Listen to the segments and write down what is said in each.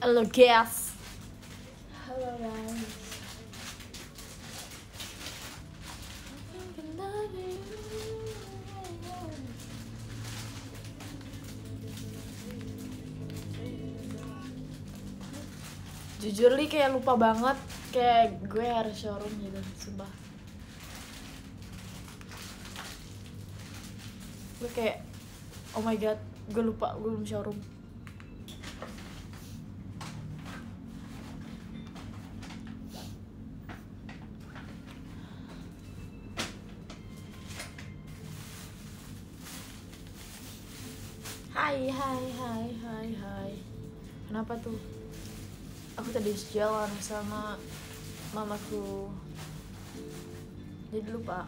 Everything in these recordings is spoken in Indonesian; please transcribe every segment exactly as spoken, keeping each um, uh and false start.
Halo guys. Halo guys. Jujur li kayak lupa banget, kayak gue harus showroom gitu, sumpah. Gue kayak oh my god, gue lupa gue belum showroom. Hai hai hai hai hai. Kenapa tuh? Aku tadi jalan sama mamaku, jadi lupa.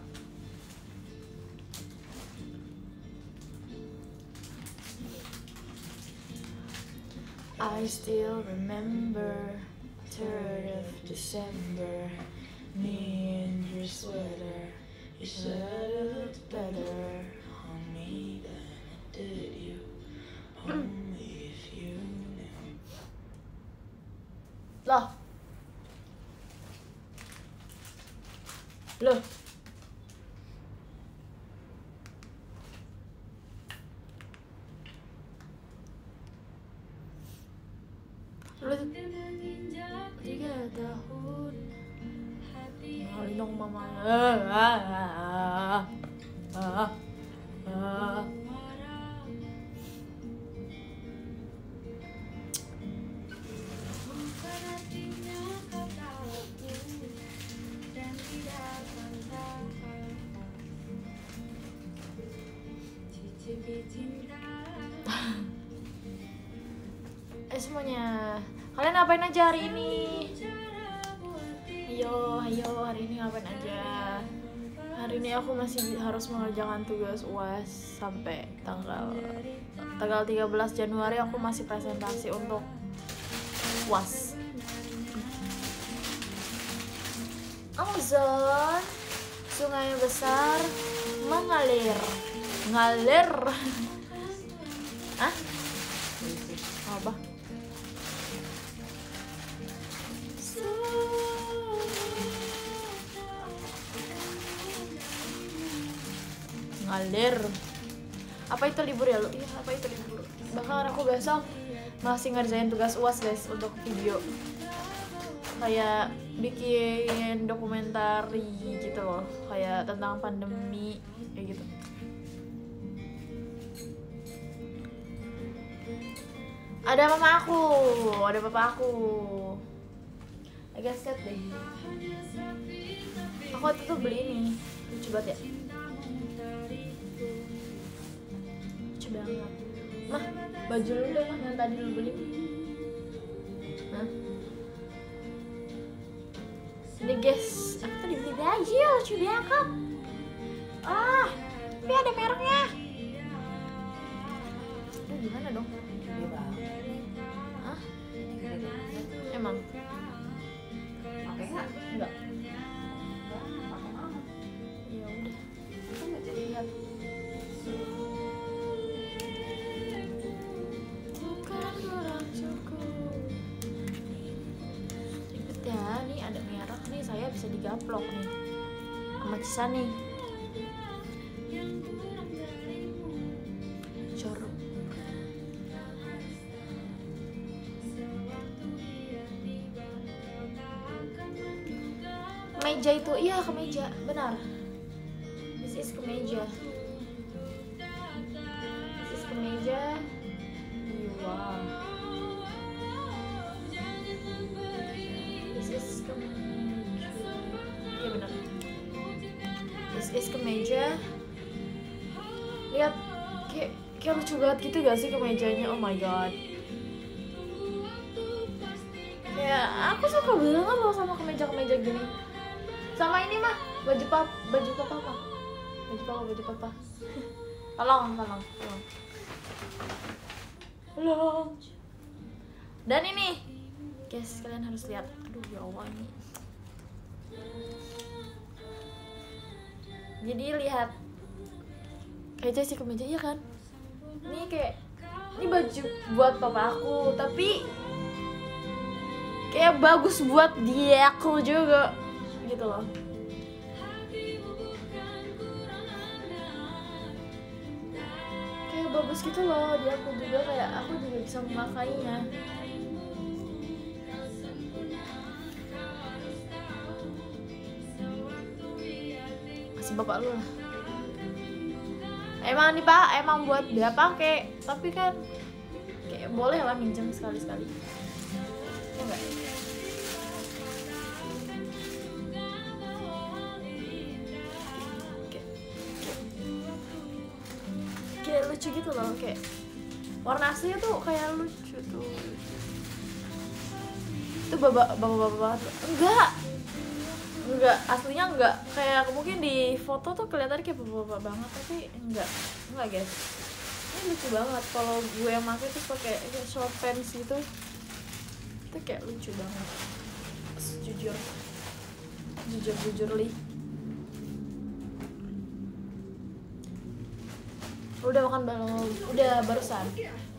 I still remember third of December, me in your sweater. You said it looked better on me than it did you. Only if you knew. Loh. Loh. Lu tiga tahun ngalin dong mama. Ah, ah, ah, ah, ah. Eh semuanya, kalian ngapain aja hari ini? Ayo, ayo hari ini ngapain aja? Hari ini aku masih harus mengerjakan tugas U A S sampai tanggal tanggal tiga belas Januari. Aku masih presentasi untuk U A S. Amazon, sungai besar mengalir, ngalir. Hah? Apa? Ngalir. Apa itu libur ya lu? Iya, apa itu libur? Bahkan aku besok masih ngerjain tugas U A S guys untuk video. Kayak bikin dokumentari gitu loh, kayak tentang pandemi kayak gitu. Ada mama aku, ada papa aku. Agak set deh. Aku waktu itu beli ini, lucu banget ya. Lucu banget. Mah, baju lu deh mah yang tadi lu beli. Hah? Ini guys, aku tadi beli baju, lucu banget. Ah, tapi ada mereknya. Aduh, gimana dong? Hah? Emang? Pakai nggak? Enggak. Ya udah. Aku nggak jadi lihat. Bukan kurang cukup. Ribet ya, nih ada merek nih, saya bisa digaplok nih sama Cisa nih. Jorok. Kemeja itu, iya kemeja, benar. This is kemeja. This is kemeja. Wow. This is kemeja. Iya benar. This is kemeja. Lihat, kayak kayak lucu banget gitu gak sih kemejanya? Oh my god. Kayak aku suka banget loh sama kemeja-kemeja gini. Sama ini mah baju pap baju papa apa? Baju papa baju papa. Tolong tolong tolong. Tolong. Dan ini, guys kalian harus lihat. Aduh ya Allah ini. Jadi lihat, kayak sih kemeja ya kan? Ini kayak ini baju buat papa aku, tapi kayak bagus buat dia aku juga gitu loh. Kayak bagus gitu loh dia aku juga, kayak aku juga bisa memakainya. Kasih bapak lu lah. Emang nih pak, emang buat dia pakai, tapi kan kayak boleh lah minjem sekali-sekali. Ya enggak? Kayak, kayak, kayak lucu gitu loh, kayak warna aslinya tuh kayak lucu tuh. Itu bapak-bapak banget. Enggak. Enggak, aslinya enggak. Kayak mungkin di foto tuh kelihatan kayak bapak-bapak banget, tapi enggak. Enggak, guys. Ini lucu banget kalau gue yang pakai tuh pakai short pants gitu. Itu kayak lucu banget. Jujur. Jujur-jujur li. Udah makan belum? Udah barusan.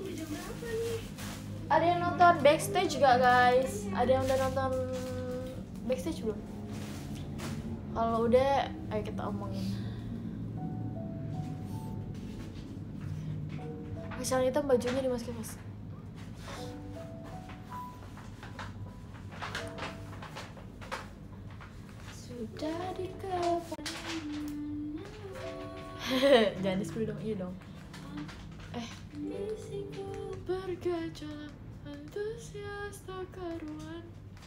Ada yang nonton backstage gak, guys? Ada yang udah nonton backstage belum? Kalau udah, ayo kita omongin. Misalnya hitam bajunya dimasukin mas. Sudah dikepang. Jangan di dong, iya dong. Eh, bergejolak antusias tak karuan.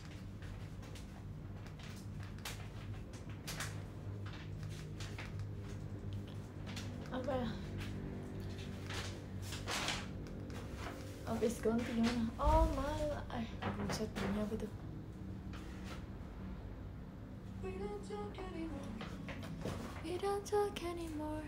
Apa ya? Habis ganti gimana? Oh malah, eh aku bisa punya apa tuh? We don't talk anymore. We don't talk anymore.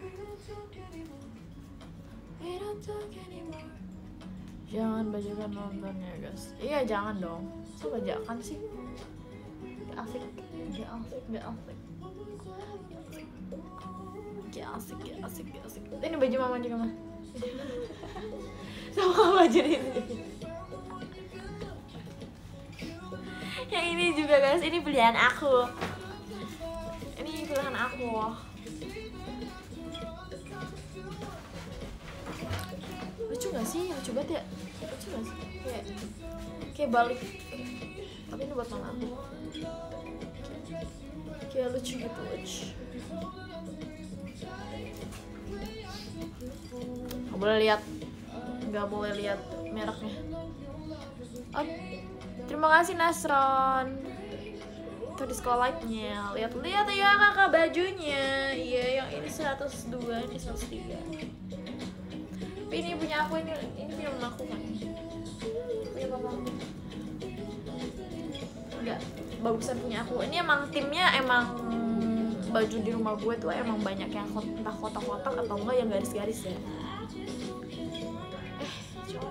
We don't talk anymore. Jangan bajakan nonton ya guys. Iya jangan dong. So bajakan sih. Gak asik, gak asik, gak asik. Gak asik, gak asik, gak asik. Ini baju mama juga mah. Sama baju ini. Yang ini juga guys, ini pilihan aku. Ini pilihan aku. Lucu gak sih? Lucu banget ya? Lucu gak sih? Kayak, kayak balik. Tapi ini buat mama aku. Kayak lucu gitu, lucu. Gak boleh lihat, gak boleh lihat mereknya. Oh, terima kasih Nasron. Itu di sekolah like-nya. Lihat-lihat ya kakak bajunya. Iya, yang ini seratus dua, ini seratus tiga. Tapi ini punya aku, ini ini punya mama aku kan. Punya papa aku. Enggak, bagusan punya aku. Ini emang timnya emang baju di rumah gue tuh emang banyak yang entah kotak-kotak atau enggak yang garis-garis ya. Eh, coba.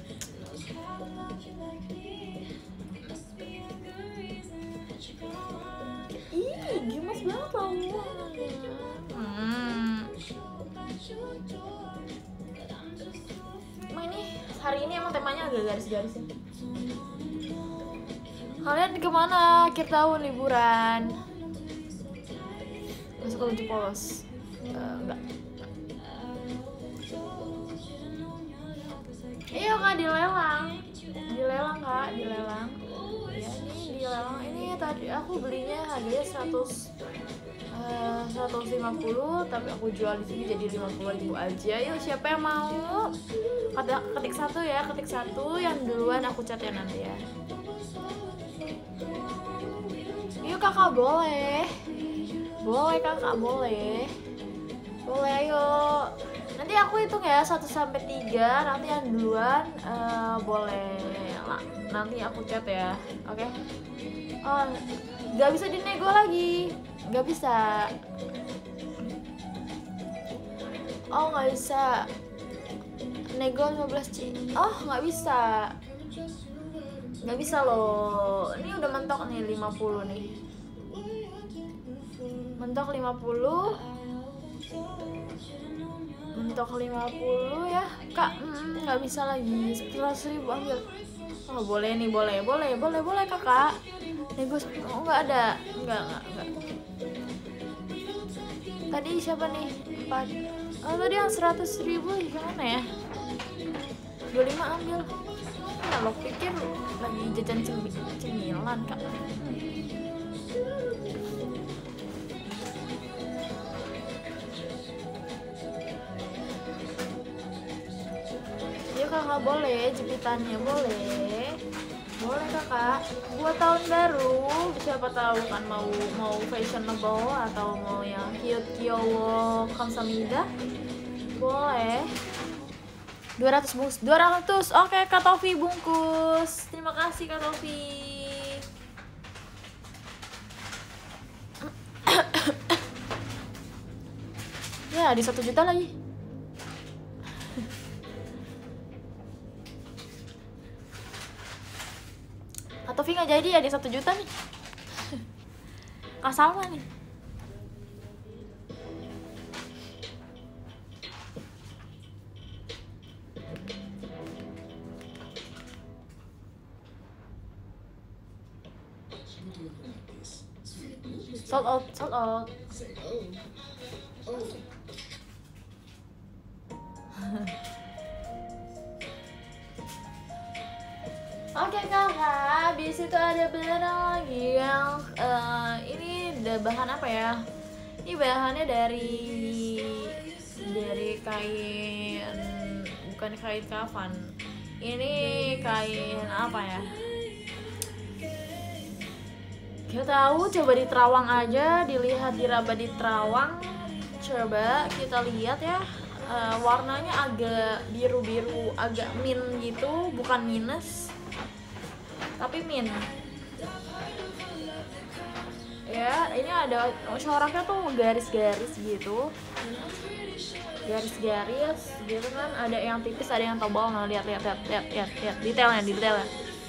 Ih, gemes banget loh. Hmm. Emang ini hari ini emang temanya agak garis-garis ya. Kalian kemana akhir tahun liburan? Masuk ke baju polos? Uh, enggak. Iya kak, dilelang, dilelang kak, dilelang. Ya ini dilelang. Ini tadi aku belinya harganya seratus, uh, seratus lima puluh, tapi aku jual di sini jadi lima puluh ribu aja. Yuk siapa yang mau? Ketik, ketik satu ya, ketik satu. Yang duluan aku chat ya nanti ya. Yuk kakak boleh. Boleh kakak, boleh. Boleh ayo. Nanti aku hitung ya satu sampai tiga, nanti yang duluan uh, boleh lah. Nanti aku chat ya. Oke. Okay? Oh, nggak bisa dinego lagi. Nggak bisa. Oh, nggak bisa. Nego lima belas C. Oh, nggak bisa. Nggak bisa loh. Ini udah mentok nih lima puluh nih. Mentok lima puluh. untuk lima puluh ya kak, nggak mm, bisa lagi. Seratus ribu ambil. Oh boleh nih, boleh boleh boleh boleh kakak. Negos. Oh nggak ada, nggak nggak nggak. Tadi siapa nih? Empat. Oh tadi yang seratus ribu gimana ya? Dua puluh lima ambil. Nah lo pikir lagi jajan cemilan kak? Ya kakak boleh, jepitannya boleh. Boleh kakak, buat tahun baru siapa tahu kan mau mau fashionable atau mau yang cute kyowo kamsamida. Boleh. dua ratus bungkus, dua ratus. Oke Kak Tofi bungkus. Terima kasih Kak Tofi. Ya di satu juta lagi. Kak Tofi nggak jadi ya di satu juta nih. Kak Salma nih. Sold out, sold out. Oke kakak, habis itu ada beneran lagi yang uh, ini ada bahan apa ya? Ini bahannya dari dari kain, bukan kain kafan. Ini kain apa ya? Kita tahu, coba di Terawang aja, dilihat di Raba di Terawang. Coba kita lihat ya, uh, warnanya agak biru-biru, agak mint gitu, bukan minus, tapi mint. Ya, ini ada coraknya tuh garis-garis gitu, garis-garis gitu kan. Ada yang tipis, ada yang tebal. Nah, lihat, lihat, lihat, lihat, lihat, lihat, detailnya, detailnya.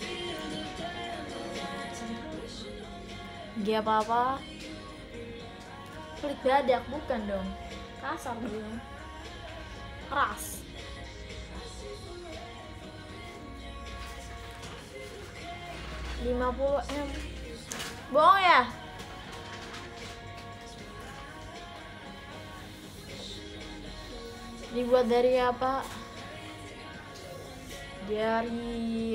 Gak apa-apa. Kulit badak bukan dong, kasar dong, keras. lima puluh M. Bohong ya? Dibuat dari apa? Dari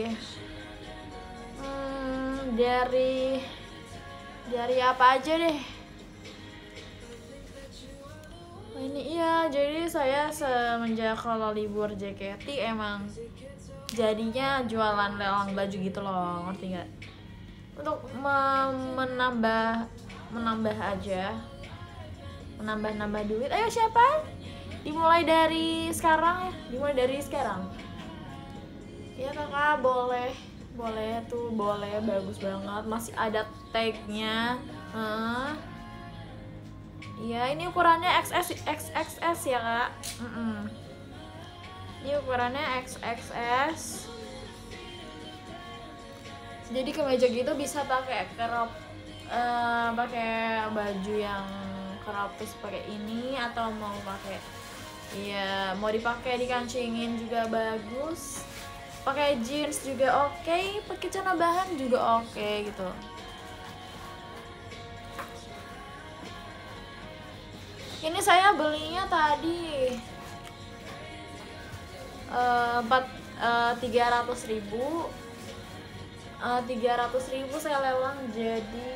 hmm, dari dari apa aja deh. Oh, ini iya, jadi saya semenjak kalau libur J K T emang jadinya jualan lelang baju gitu loh, ngerti nggak? Untuk menambah menambah aja, menambah-nambah duit. Ayo siapa? Dimulai dari sekarang ya, dimulai dari sekarang. Ya kakak boleh, boleh tuh, boleh, bagus banget, masih ada tagnya. Uh. Ya ini ukurannya X S X X S ya kak. Mm -mm. Ini ukurannya X X S. Jadi kemeja gitu bisa pakai crop, uh, pakai baju yang crop terus pakai ini, atau mau pakai, ya mau dipakai dikancingin juga bagus. Pakai jeans juga oke, okay. Pakai celana bahan juga oke okay, gitu. Ini saya belinya tadi empat tiga ratus ribu, tiga ratus ribu saya lelang jadi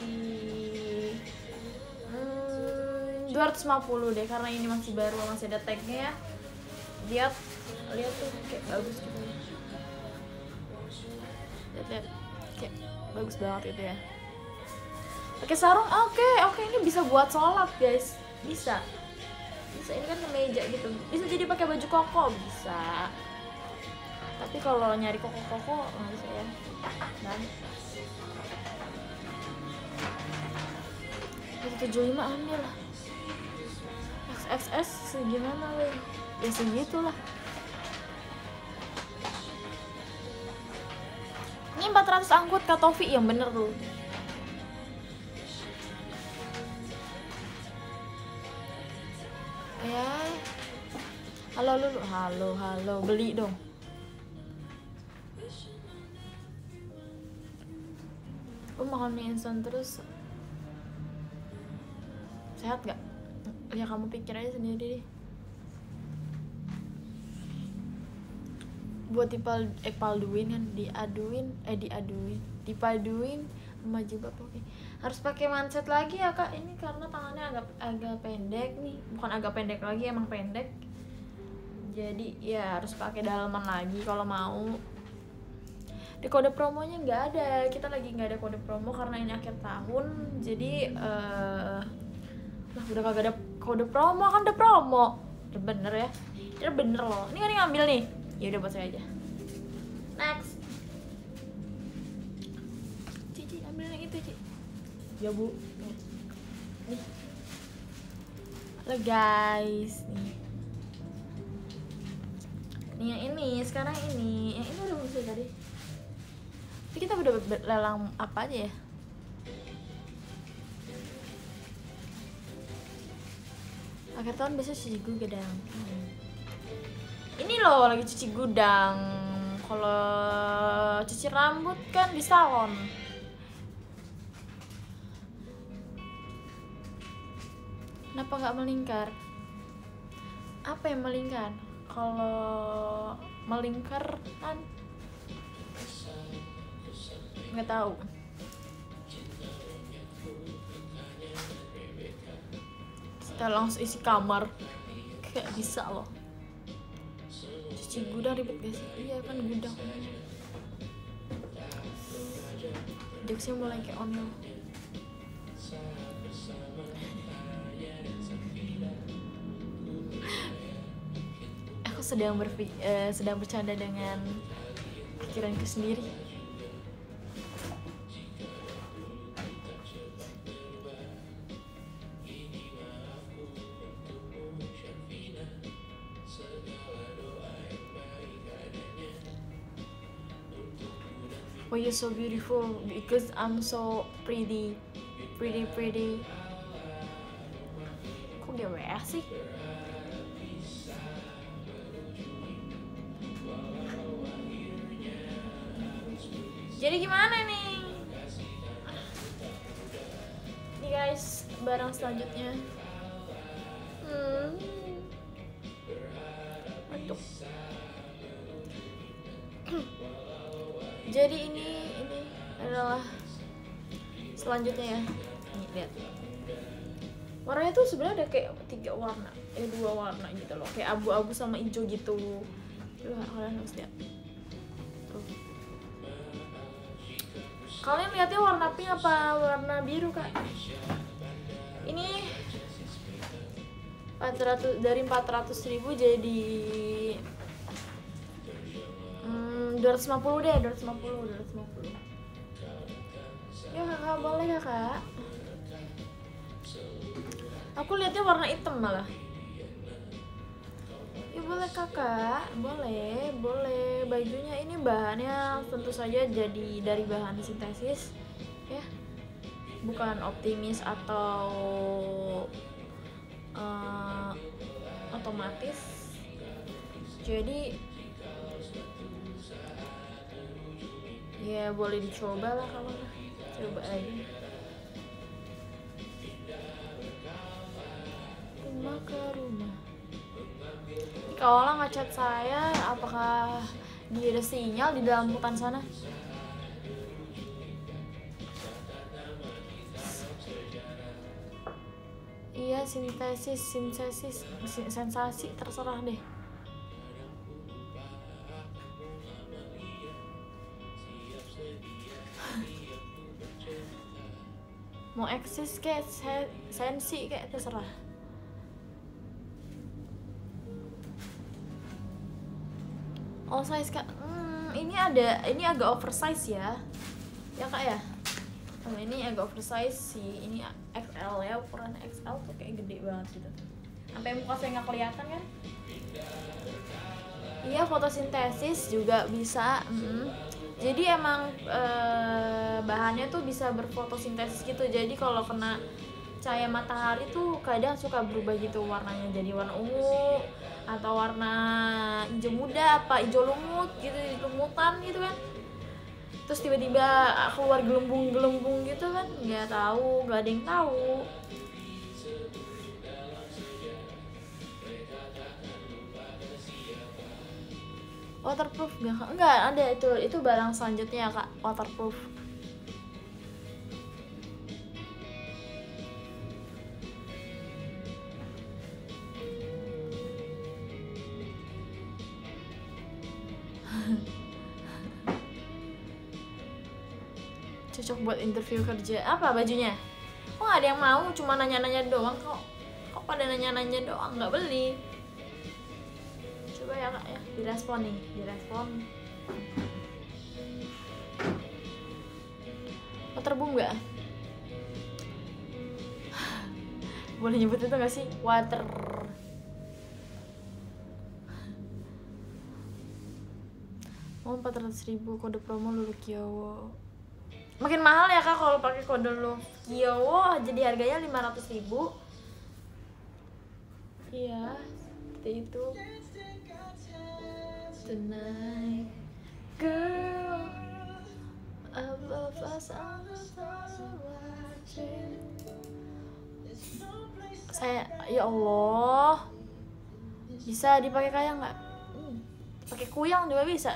hmm, dua ratus lima puluh deh, karena ini masih baru, masih ada tagnya ya. Lihat, lihat tuh kayak bagus gitu. Lihat, lihat kayak bagus banget itu ya. Pakai sarung oke, okay, oke okay. Ini bisa buat sholat guys, bisa, bisa. Ini kan kemeja gitu, bisa jadi pakai baju koko bisa. Tapi kalau nyari koko-koko nggak bisa ya. Dan tujuh puluh lima ambil lah. X X S segimana weh? Ya segitulah. Ini empat ratus angkut Kak Tofi, yang bener tuh. Ya. halo Lulu, halo halo, beli dong. Aku makan mie instan terus sehat gak? Ya kamu pikir aja sendiri deh. Buat dipal eh palduin kan, diaduin eh diaduin dipaduin sama jilbab. Oke, harus pakai manset lagi ya kak, ini karena tangannya agak agak pendek nih, bukan agak pendek lagi, emang pendek, jadi ya harus pakai dalaman lagi kalau mau. Di kode promonya nggak ada, kita lagi nggak ada kode promo karena ini akhir tahun, jadi uh, lah udah kagak ada kode promo kan, udah promo, udah bener ya, udah bener loh, ini kan yang ngambil nih. Ya udah buat saya aja. Next. Cici ambil yang itu, Ci. Ya, Bu. Nih. Halo guys, nih. Nih yang ini, sekarang ini. Yang ini udah selesai tadi. Tapi kita udah lelang apa aja ya? Akhir tahun biasanya cuci gudang. Hmm. Ini loh lagi cuci gudang. Kalau cuci rambut kan di salon. Kenapa nggak melingkar? Apa yang melingkar? Kalau melingkar kan nggak tahu. Kita langsung isi kamar. Kayak bisa loh. Cuci gudang ribet gak sih? Iya kan gudang. Jokesnya mulai kayak onel. Aku sedang berpikir, uh, sedang bercanda dengan pikiranku sendiri. Why you so beautiful? Because I'm so pretty, pretty, pretty. Kok G W S sih? Jadi gimana nih? Nih guys, barang selanjutnya. Hmm. Aduh. Jadi ini ini adalah selanjutnya ya. Nih lihat. Warnanya tuh sebenarnya ada kayak tiga warna, eh dua warna gitu loh, kayak abu-abu sama hijau gitu. Coba kalian harus lihat. Tuh. Kalian lihatnya warna pink apa warna biru kak? Ini empat ratus dari empat ratus ribu jadi dua ratus lima puluh deh, dua ratus lima puluh, dua ratus lima puluh. Ya kakak, boleh kakak. Aku lihatnya warna hitam malah. Ya boleh kakak, boleh, boleh. Bajunya ini bahannya tentu saja jadi dari bahan sintesis, ya. Bukan optimis atau uh, otomatis. Jadi ya boleh dicoba lah, kalau coba aja. Rumah ke rumah. Kalau orang ngechat saya, apakah dia ada sinyal di dalam hutan sana? Iya, sintesis, sintesis, sensasi, terserah deh. Mau eksis kayak sensi kayak terserah. Oh size kak, hmm, ini ada, ini agak oversize ya, ya kak ya. Oh, ini agak oversize sih, ini X L ya, ukuran X L tuh kayak gede banget gitu. Sampai muka saya nggak kelihatan kan? Iya, fotosintesis juga bisa. Mm. Jadi emang e, bahannya tuh bisa berfotosintesis gitu. Jadi kalau kena cahaya matahari tuh kadang suka berubah gitu warnanya, jadi warna ungu, atau warna hijau muda apa hijau lumut gitu, lumutan gitu kan. Terus tiba-tiba keluar gelembung-gelembung gitu kan, nggak tahu, nggak ada yang tahu. Waterproof nggak kak? Nggak ada, itu itu barang selanjutnya kak, waterproof. Cocok buat interview kerja. Apa bajunya? Kok nggak ada yang mau, cuma nanya-nanya doang kok. Kok pada nanya-nanya doang, nggak beli. Coba ya kak ya, direspon nih, direspon. Waterboom nggak? Boleh nyebut itu nggak sih? Water. Oh, empat ratus ribu kode promo Lulu Kiowo. Makin mahal ya kak kalau pakai kode Lulu Kiowo, jadi harganya lima ratus ribu. Iya, seperti itu. Tonight, girl, above us all watching. Saya, ya Allah, bisa dipakai kayak nggak? Hmm, pakai kuyang juga bisa.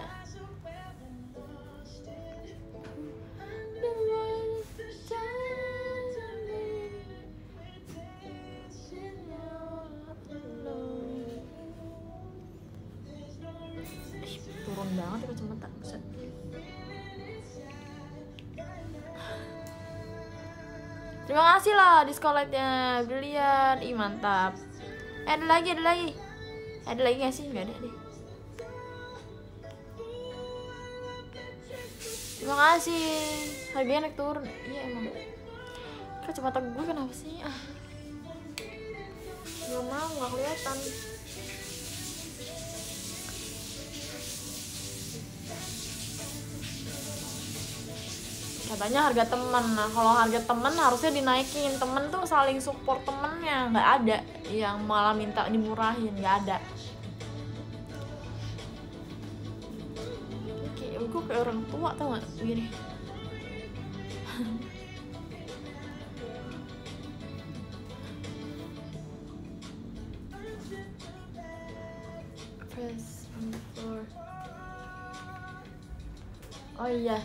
Turun banget ya kacamata, buset. Terima kasih lah diskoletnya, brilian, ih mantap. Eh, ada lagi, ada lagi, ada lagi nggak sih? Nggak ada deh. Terima kasih, harganya naik turun. Iya emang. Kacamata gue kenapa sih? Ah, nggak mau, nggak kelihatan. Katanya harga temen. Nah kalau harga temen harusnya dinaikin. Temen tuh saling support temennya, nggak ada yang malah minta dimurahin, nggak ada. Kayak gue kayak orang tua tau nggak gini. Press on the floor. Oh iya.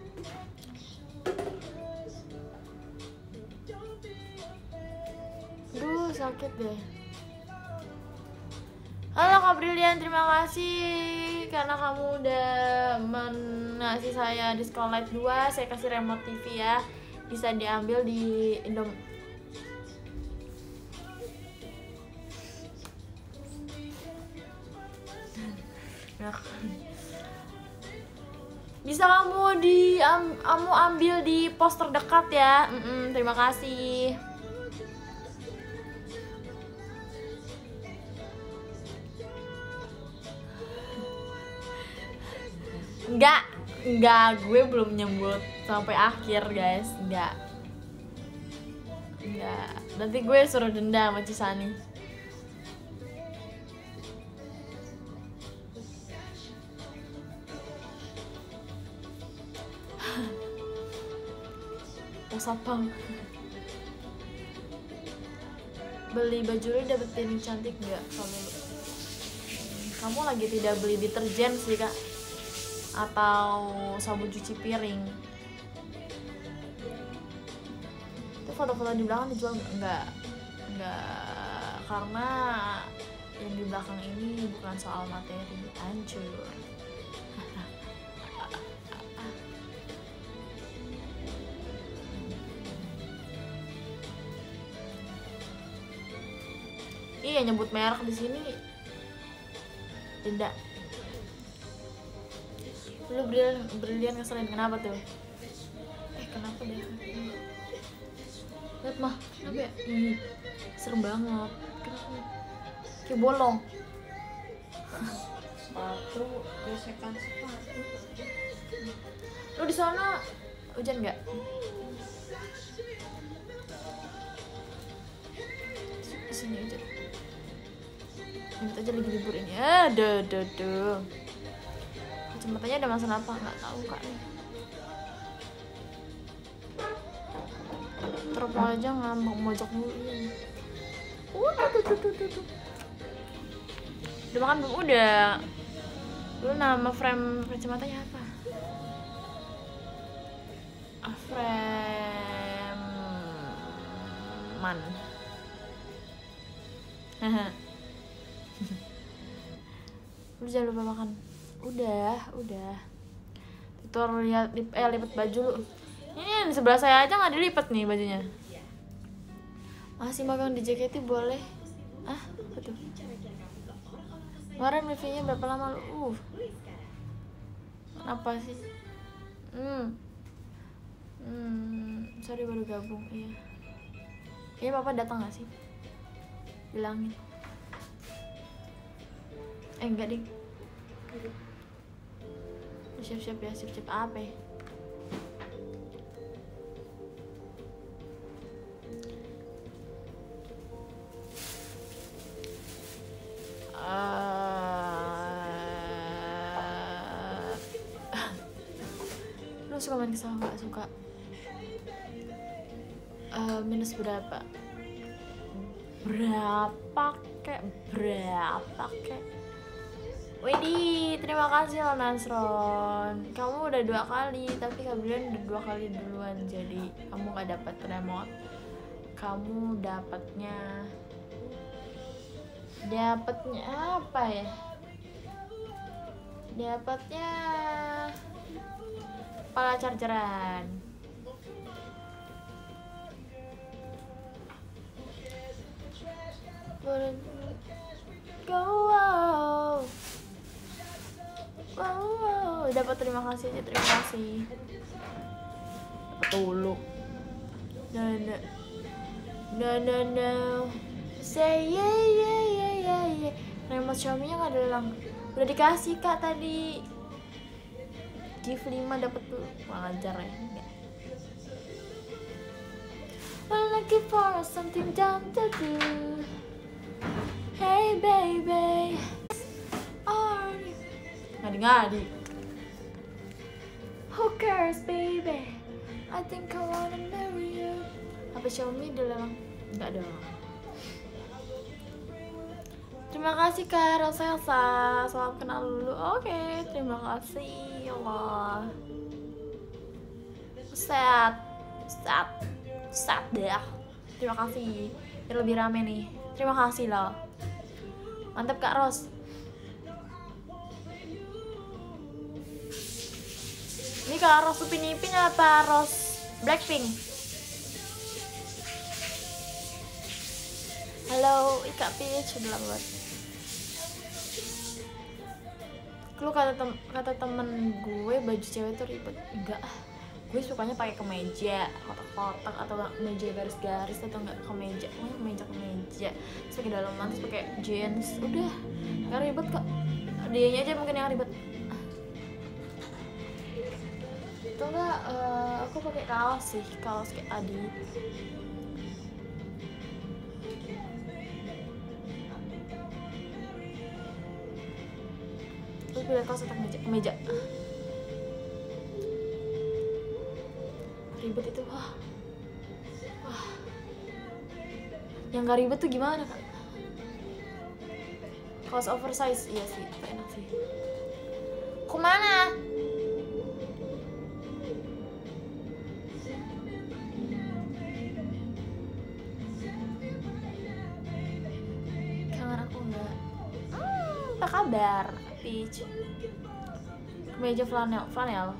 Duh, sakit deh. Halo Kak Brilian, terima kasih karena kamu udah mengasih saya diskon light dua. Saya kasih remote T V ya. Bisa diambil di Indom. Bisa kamu di am, kamu ambil di pos terdekat ya. Mm-mm, terima kasih. Enggak, enggak, gue belum nyebut sampai akhir guys, enggak. Enggak, nanti gue suruh denda sama Cisani. Satpam. Beli baju lu dapetin cantik gak kalau lu? Kamu lagi tidak beli deterjen sih kak, atau sabun cuci piring. Itu foto-foto di belakang dijual nggak? Nggak, karena yang di belakang ini bukan soal materi, hancur. Iya, nyebut merek di sini denda. Lu brilian, brilian ngeselin, kenapa tuh? Eh kenapa deh? Lihat mah, kenapa ya? Ih, serem banget. Kenapa? Kayak bolong. Sepatu, gesekan sepatu. Lu di sana hujan nggak? Di sini hujan. Minta aja aja lagi libur ini. Aduh, aduh, aduh. Kacamatanya ada masalah apa? Nggak tahu kak. Teropong aja ngambang mojok mulu. Uh, tuh, tuh, tuh, tuh, tuh. Udah makan belum? Udah. Dulu nama frame kacamatanya apa? Ah, frame man. Haha. Lu jangan lupa makan. Udah, udah. Tutor lihat lip, eh lipat baju lu. Ini yang di sebelah saya aja nggak dilipat nih bajunya. Masih magang di J K T boleh? Ah, betul. Kemarin reviewnya berapa lama lu? Uh. Apa sih? Hmm. Hmm, sorry baru gabung. Iya. Iya, Papa datang nggak sih? Bilangin. Eh enggak ding. Siap-siap ya, siap-siap apa ya? Uh... Lu suka main kesal nggak? Suka. Uh, minus berapa? Berapa kek? Berapa kek? Widih, terima kasih loh Nasron. Kamu udah dua kali, tapi kalian udah dua kali duluan. Jadi kamu gak dapat remote. Kamu dapatnya Dapatnya apa ya? Dapatnya kepala chargeran. Go wow. Wow, wow. Dapat terima kasih aja, terima kasih. Dapat dulu. No no. No no no. Say yeah yeah yeah yeah yeah. Remote Xiaomi-nya enggak ada lang. Udah dikasih Kak tadi. Gift lima dapat tuh. Wah, ngajar ya. Enggak. I'm looking for something dumb to do. Hey baby. Ngadi-ngadi. Who cares baby? I think I wanna marry you. H P Xiaomi dilelang? Enggak dong. Terima kasih Kak Roselsa. Salam kenal dulu. Oke, terima kasih. Ya Allah. Set. Set. Set deh. Terima kasih. Biar lebih rame nih. Terima kasih loh. Mantap Kak Ros. Ini Kak Ros Upin Ipin apa Ros Blackpink? Halo Ika Peach, udah lama banget. Lu kata tem kata temen gue baju cewek tuh ribet. Enggak, gue sukanya pakai kemeja kotak-kotak atau kemeja garis-garis atau enggak kemeja, oh, kemeja kemeja. Terus pakai dalaman, terus pakai jeans, udah nggak ribet kok. Dianya aja mungkin yang ribet. Itu enggak, uh, aku pakai kaos sih, kaos kayak tadi. Terus pilih kaos atau kemeja, kemeja. Ribet itu, wah, wah. Yang gak ribet tuh gimana Kak? Kaos oversize, iya sih, enak sih. Kemana? Apa kabar, Peach? Kemeja flanel, flanel.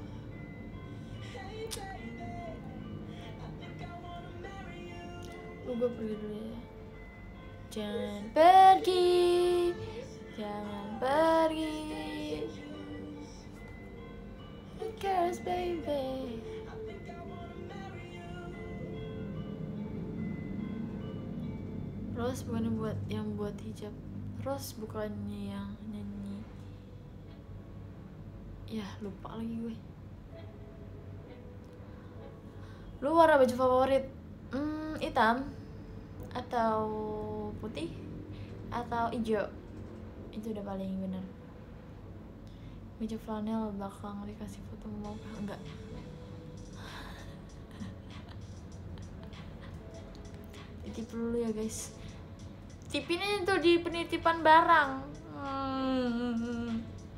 Lu gue pergi dulu ya. Jangan pergi, jangan pergi. Who cares, baby? Rose bukannya buat yang buat hijab. Rose bukannya yang nyanyi. Ya lupa lagi gue. Lu warna baju favorit? Hmm, hitam atau putih atau hijau? Itu udah paling bener. Meja flanel belakang dikasih foto mau enggak? Titip dulu ya guys. Tipinnya itu di penitipan barang. Hmm.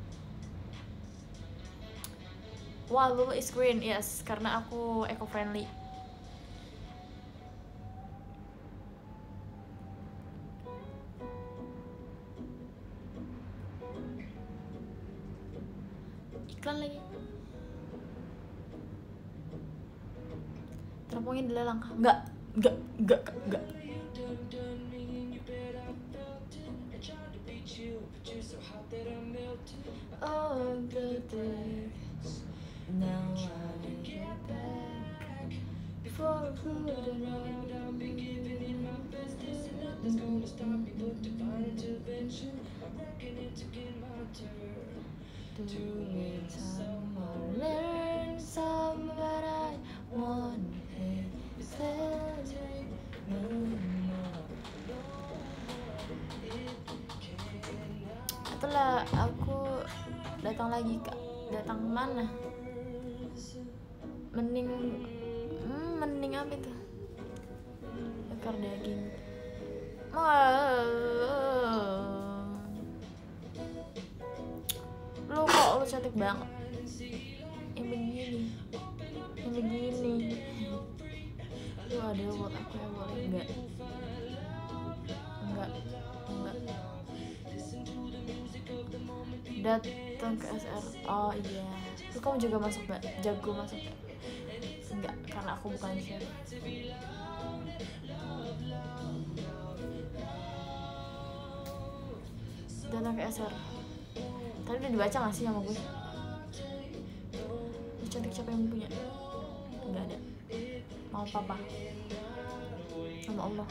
Wah, Lulu is green, yes, karena aku eco friendly. Iklan lagi. Teropongin dilelang. Enggak, enggak, enggak, enggak. Oh, good day. Now I get back for good and I'll be giving it my best. This and nothing's gonna stop me but divine intervention. I'm rocking it to get my turn. To meet someone, learn some, but I want hesitate no more. Itulah aku datang lagi kak. Datang mana? Mending hmm, mending apa itu? Bakar daging. Lu kok lu cantik banget. Yang begini, yang begini. Lu ada buat aku ya, boleh enggak? Enggak, enggak. Datang ke S R. Oh iya. Lu kamu juga masuk gak? Jago masuk gak? Enggak, karena aku bukan chef. Datang ke S R. Tadi udah dibaca gak sih sama gue? Lu cantik siapa yang punya? Enggak ada. Mau papa? Sama Allah.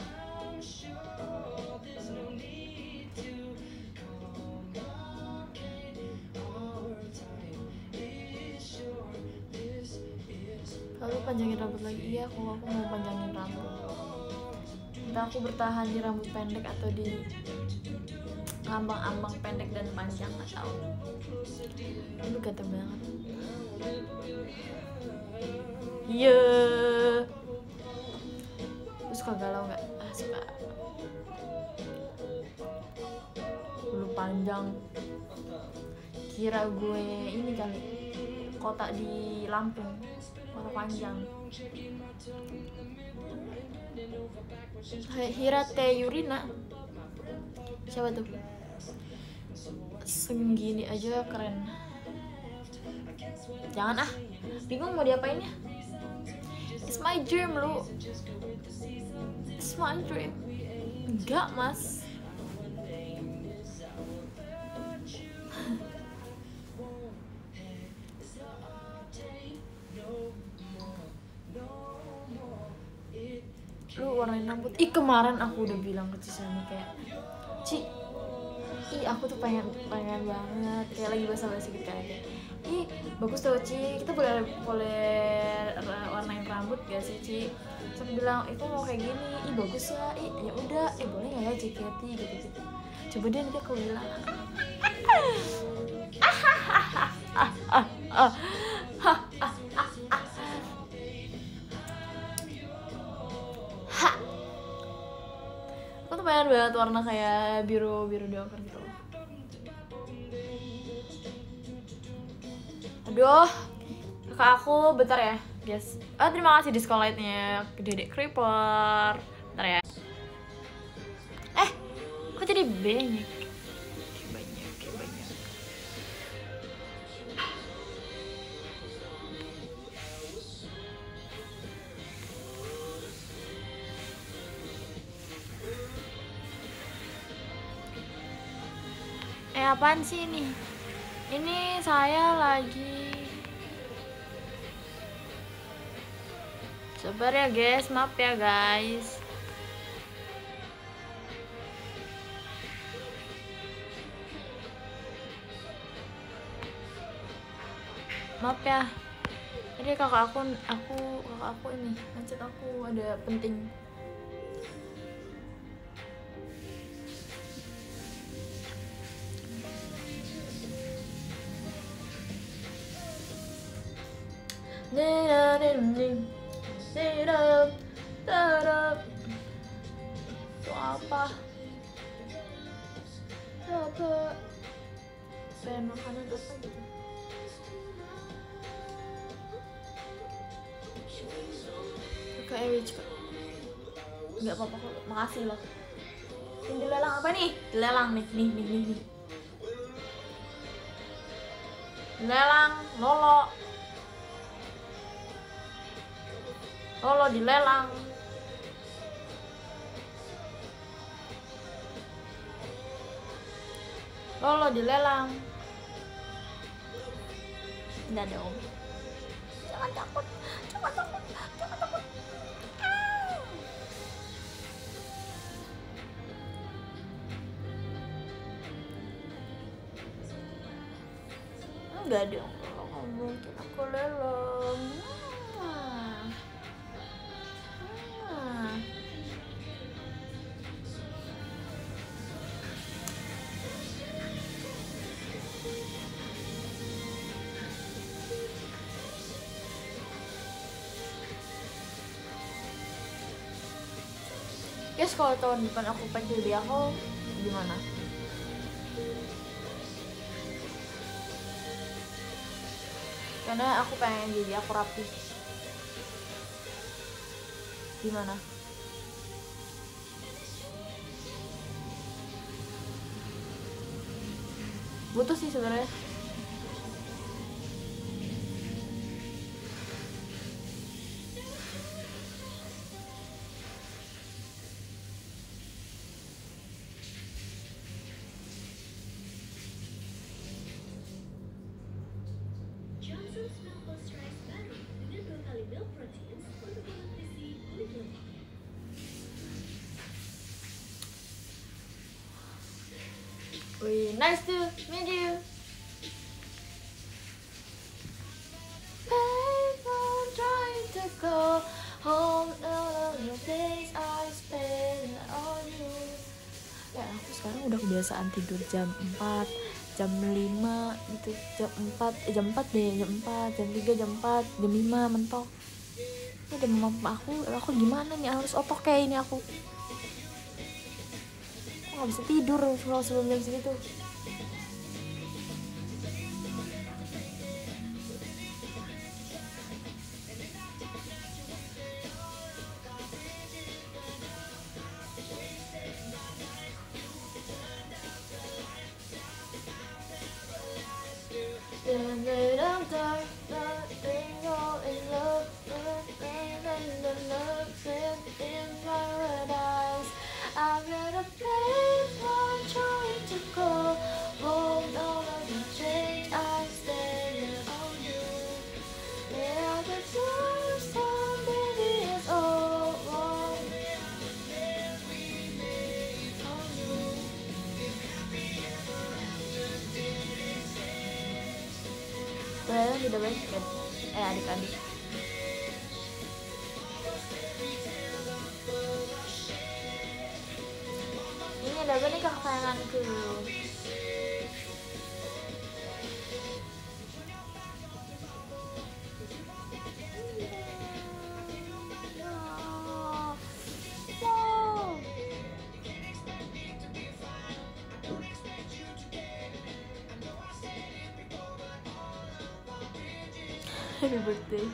Lalu panjangin rambut lagi. Iya, aku aku mau panjangin rambut. Entah aku bertahan di rambut pendek atau di ngambang-ambang pendek dan panjang, nggak tahu. Aduh, ganteng banget. Iya. Lu suka galau nggak? Ah, suka. Bulu panjang. Kira gue ini kali kotak di Lampung. Warna panjang. Hirate Yurina. Siapa tuh? Segini aja keren. Jangan ah. Bingung mau diapainnya. It's my dream lu. It's my dream. Enggak mas. Lu warnain rambut. Ih, kemarin aku udah bilang ke Cisani kayak, Ci, ih aku tuh pengen pengen banget kayak lagi basa-basi gitu kan, kayak, ih bagus tuh Ci, kita boleh boleh warnain rambut gak sih Ci? Terus aku bilang, itu mau kayak gini, ih bagus ya, ih ya udah, eh boleh nggak ya J K T gitu gitu. Coba deh nanti aku bilang. Aku tuh pengen banget warna kayak biru biru dioker gitu. Aduh, kakak aku bentar ya guys. Oh, terima kasih Discolite-nya Dedek Creeper. Bentar ya. Eh, kok jadi banyak? Banyak, banyak. Eh, apaan sih ini? Ini saya lagi. Sabar ya guys, maaf ya guys. Maaf ya. Jadi kakak aku, aku kakak aku ini ngechat aku ada penting. Itu apa? Apa? Pengen makanan apa gitu? Kayak Witch kok. Nggak apa-apa kok, makasih loh. Ini dilelang apa nih? Dilelang nih, nih, nih, nih, nih. Dilelang, Lolo. Lolo dilelang. Lolo dilelang. Enggak dong. Jangan takut, jangan takut, jangan takut. Enggak dong, kalau nggak mungkin aku lelang. Hmm. Hmm. Guys, kalau tahun depan aku pengen jadi aku gimana? Karena aku pengen jadi aku rapi. Gimana? Butuh sih sebenarnya. Johnson's Milk Moisturized baru dengan dua kali milk proteins untuk menutrisi kulit lemah. Wih, nice to meet you. People trying to go home, all of the days I spend on you. Ya, aku sekarang udah kebiasaan tidur jam empat, jam lima gitu, jam empat, eh, jam empat deh, jam empat, jam tiga, jam empat, jam lima mentok. Ini ada mama aku, aku gimana nih, harus otok kayak ini aku. Aku gak bisa tidur kalau sebelum jam segitu. I've got a place I'm trying to go home, all of the change I spend on you. There are the times some baby is all wrong on you. Kalian tidak baik kan? Eh adik-adik. Ini ada apa nih kak kesayanganku? Happy birthday.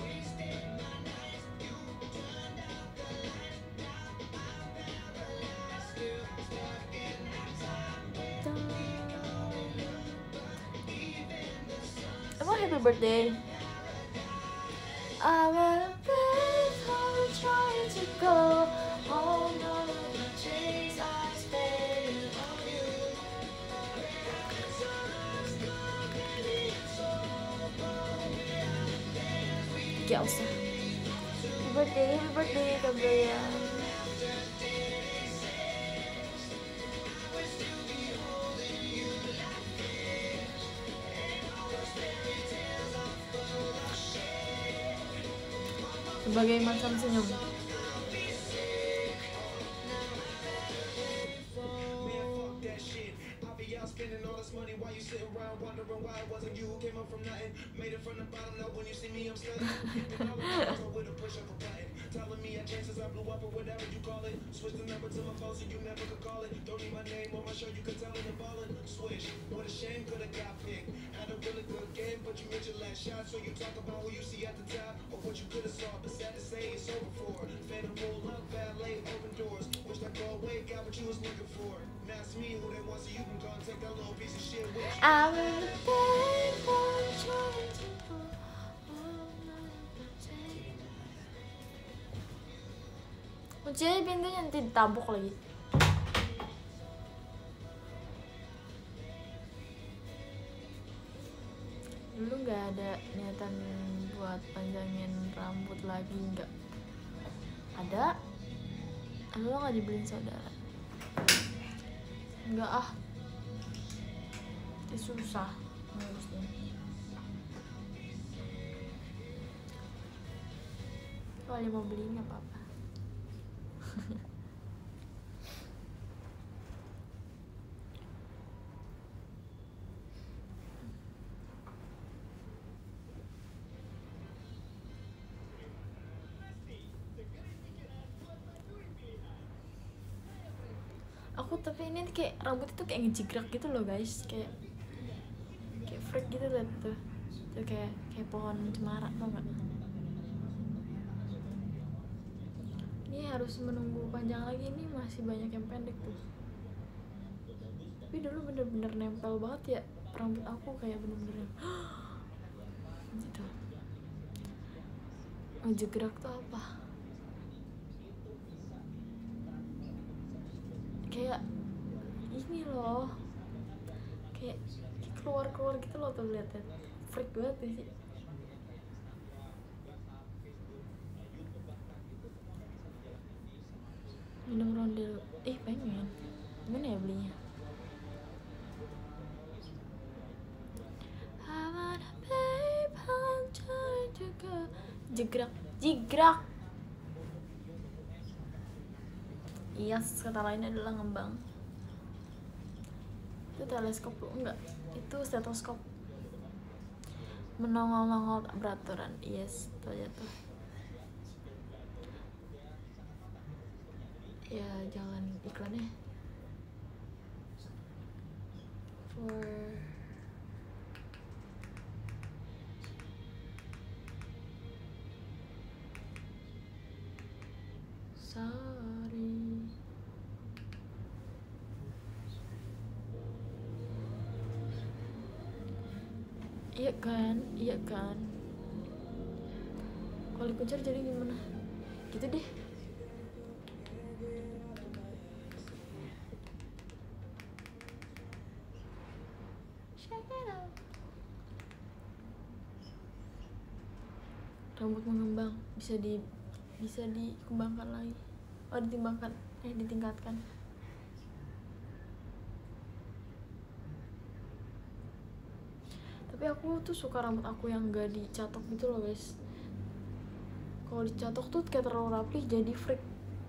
Emang happy birthday? I wanna place I'm trying to go home, all of the days I spend on you. Gak usah. Happy birthday, happy birthday Kak Brian. Berbagai macam senyum. I will pay for trying to pull all my pain. Kuncinya pintunya nanti ditabuk lagi. Dulu nggak ada niatan buat panjangin rambut lagi, nggak ada. Lo nggak dibeliin saudara? Nggak ah, itu susah ngurusnya. Kalau mau beli nggak apa-apa. Aku tapi ini kayak rambut itu kayak ngejigrak gitu loh guys, kayak kayak freak gitu loh tuh, tuh kayak kayak pohon cemara, tau nggak? Ini harus menunggu panjang lagi, ini masih banyak yang pendek tuh. Tapi dulu bener-bener nempel banget ya rambut aku, kayak bener-bener gitu. Ngejigrak tuh apa? Kayak ini loh, kayak, kayak keluar-keluar gitu loh tuh, lihat ya, freak banget sih. Minum rondel, eh pengen, gimana ya belinya? I wanna babe, I'm trying to go. Jigrak, jigrak. Iya, yes, kata lainnya adalah ngembang. Itu teleskop lu, enggak, itu stetoskop. Menongol-nongol tak beraturan. Yes, itu aja tuh. Ya jangan iklannya. For sorry. Iya kan, iya kan. Kalau dikuncar jadi gimana? Gitu deh. Check it out. Rambut mengembang bisa di bisa dikembangkan lagi. Oh, ditimbangkan, eh ditingkatkan. Tapi aku tuh suka rambut aku yang gak dicatok gitu loh guys. Kalau dicatok tuh kayak terlalu rapih, jadi freak.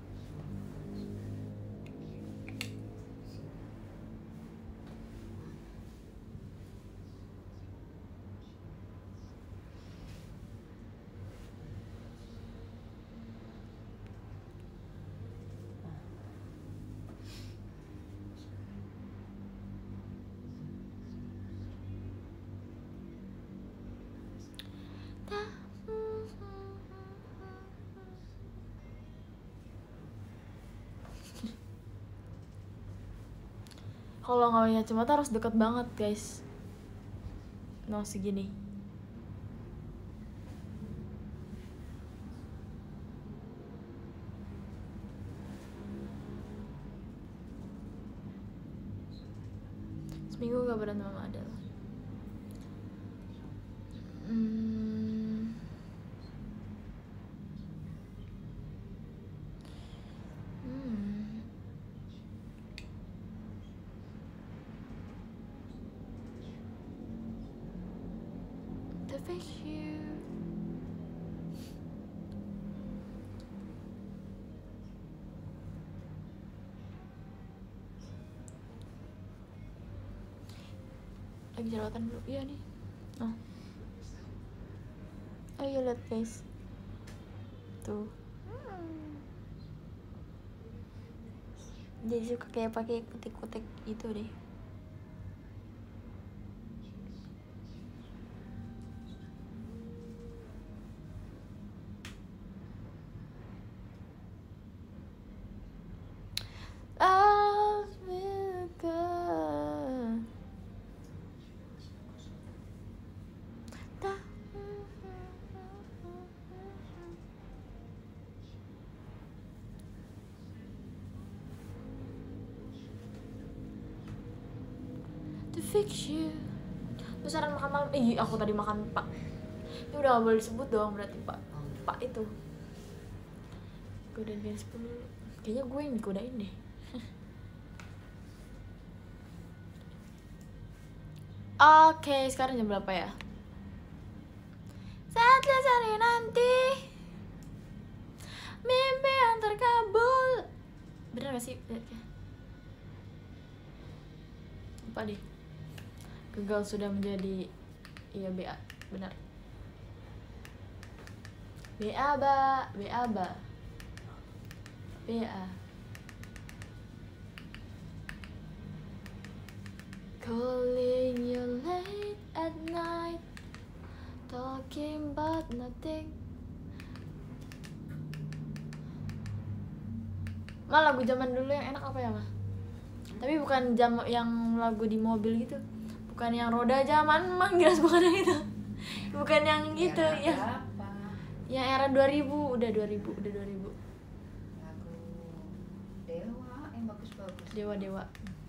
Kalau nggak punya kacamata harus deket banget guys. No, segini. Seminggu gak berantem sama Adel. Hmm. Hmm. Thank you. Lagi jerawatan dulu, iya nih. Oh. Oh iya lihat guys, tuh. Jadi suka kayak pakai kutek-kutek gitu deh. To fix you. Besaran makan malam. Ih, aku tadi makan pak. Ini udah gak boleh disebut dong berarti pak. Pak itu. Godain Vince dulu. Kayaknya gue yang digodain deh. Oke, sekarang jam berapa ya? Saatnya cari nanti mimpi yang terkabul. Bener gak sih? Lupa deh. Gagal sudah menjadi. Iya B A, benar. B A ba, B A ba, B A. Calling you late at night, talking about nothing. Ma, lagu zaman dulu yang enak apa ya, Ma? Tapi bukan jam yang lagu di mobil gitu. Bukan yang roda zaman manggil, bukan yang itu. Bukan yang gitu ya. Apa? Yang era dua ribu, udah dua ribu, udah dua ribu. Lagu Dewa yang bagus-bagus. Dewa Dewa.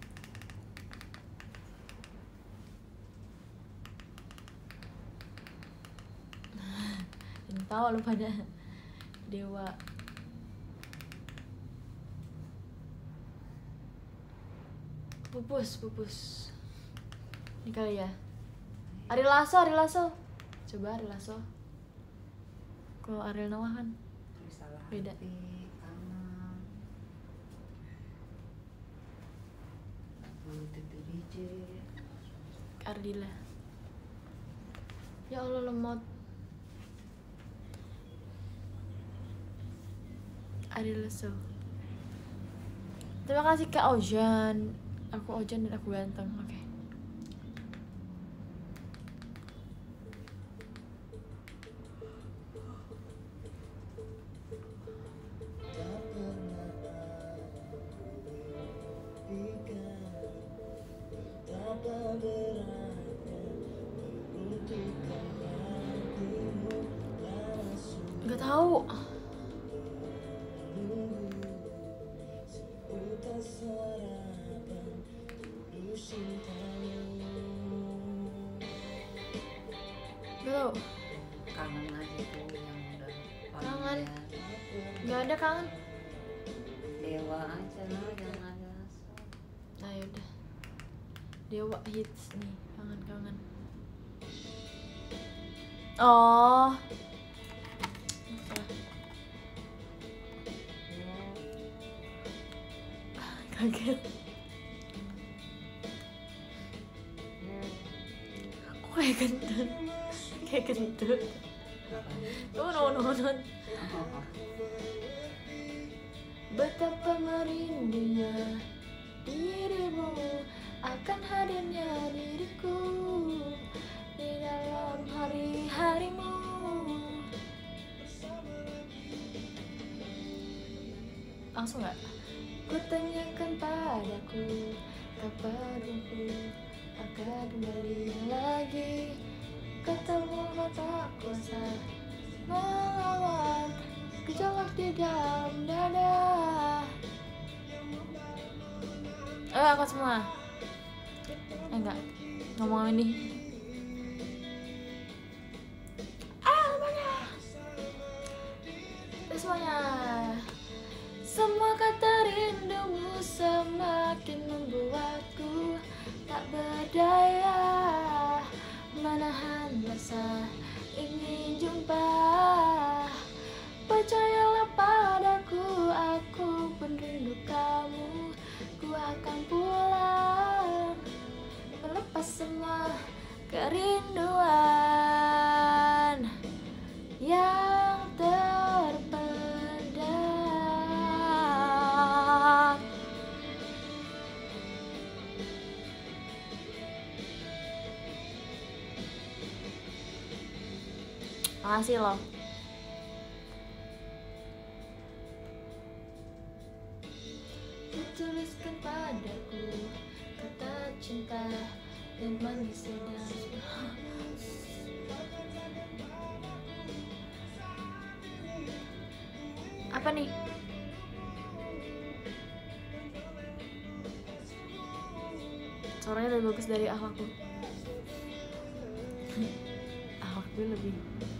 Yang tahu lu pada Dewa. Pupus, pupus. Ini kali ya. Ari Lasso, Ari Lasso. Coba Ari Lasso. Kalau Ariel Noah kan Salah beda. hati, kangen. Lagu Titi D J. Ardila. Ya Allah lemot. Ari Lasso. Terima kasih Kak Ojan. Aku Ojan dan aku ganteng. Oke. Okay. Gak tahu. Gak tahu. Kangen aja tuh yang udah Kangen. familiar. Gak ada kangen. Dewa aja lah yang ada. Nah yaudah. Dewa hits nih, kangen-kangen. Oh. Kaget. Kok kayak kentut? Kayak kentut. Tuh, no, no, no. Betapa merindunya dirimu, akan hadirnya diriku di dalam hari-harimu. Langsung gak? Kutanyakan padaku, kapan aku akan kembali lagi. Ketemu tak kuasa melawan gejolak di dalam dada. Eh, angkat semua. Eh, enggak. Ngomong ini. Ah, semuanya. Eh, semuanya. Semua kata rindumu semakin membuatku tak berdaya menahan rasa ingin jumpa. Percayalah padaku, aku pun rindu kamu. Ku akan pulang melepas semua Makasih loh. Tuliskan padaku kata cinta dan manis sedang. Apa nih? Suaranya lebih bagus dari akhlakku. Akhlak gue lebih.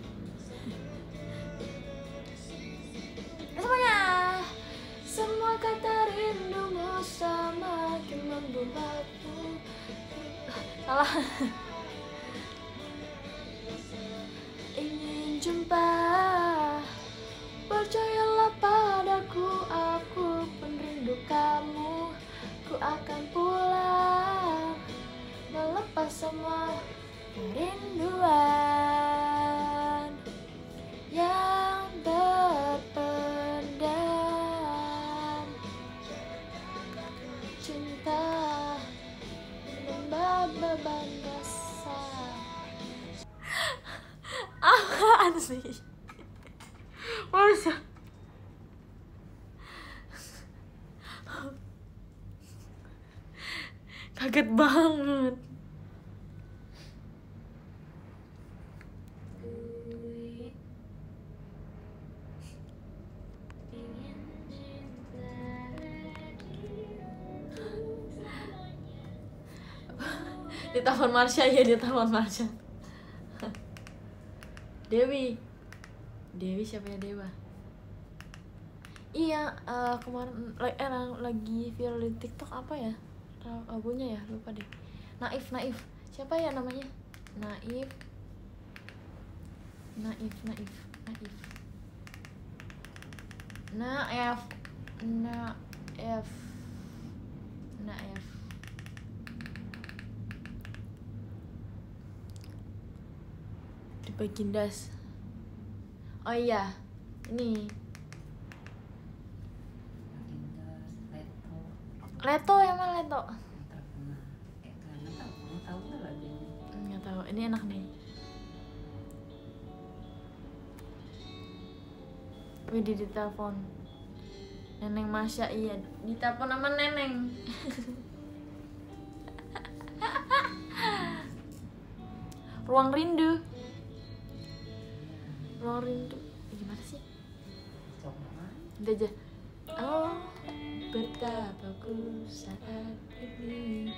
Semuanya. Semua kata rindumu semakin membuatku. Salah. Ingin jumpa. Percayalah padaku, aku pun rindu kamu. Ku akan pulang, melepas semua kerinduan yang terpendam. Cinta menambah beban rasa. Apaan sih? Masa? Kaget banget. Di Taman Marsha ya, di Taman Marsha. Dewi. Dewi siapa ya, Dewa? Iya, uh, kemarin eh, lagi viral di TikTok apa ya? Lagunya ya, lupa deh. Naif, Naif. Siapa ya namanya? Naif. Naif, Naif, Naif. Naif. Naif. Naif. Di Bagindas. Oh iya, ini Leto yang mana Leto? Nggak tahu. Ini enak nih. Widi ditelepon. Neneng Masya, iya ditelepon sama Neneng. Ruang Rindu. Ruang Rindu. Gimana sih? Udah aja. Oh, betapa ku saat ini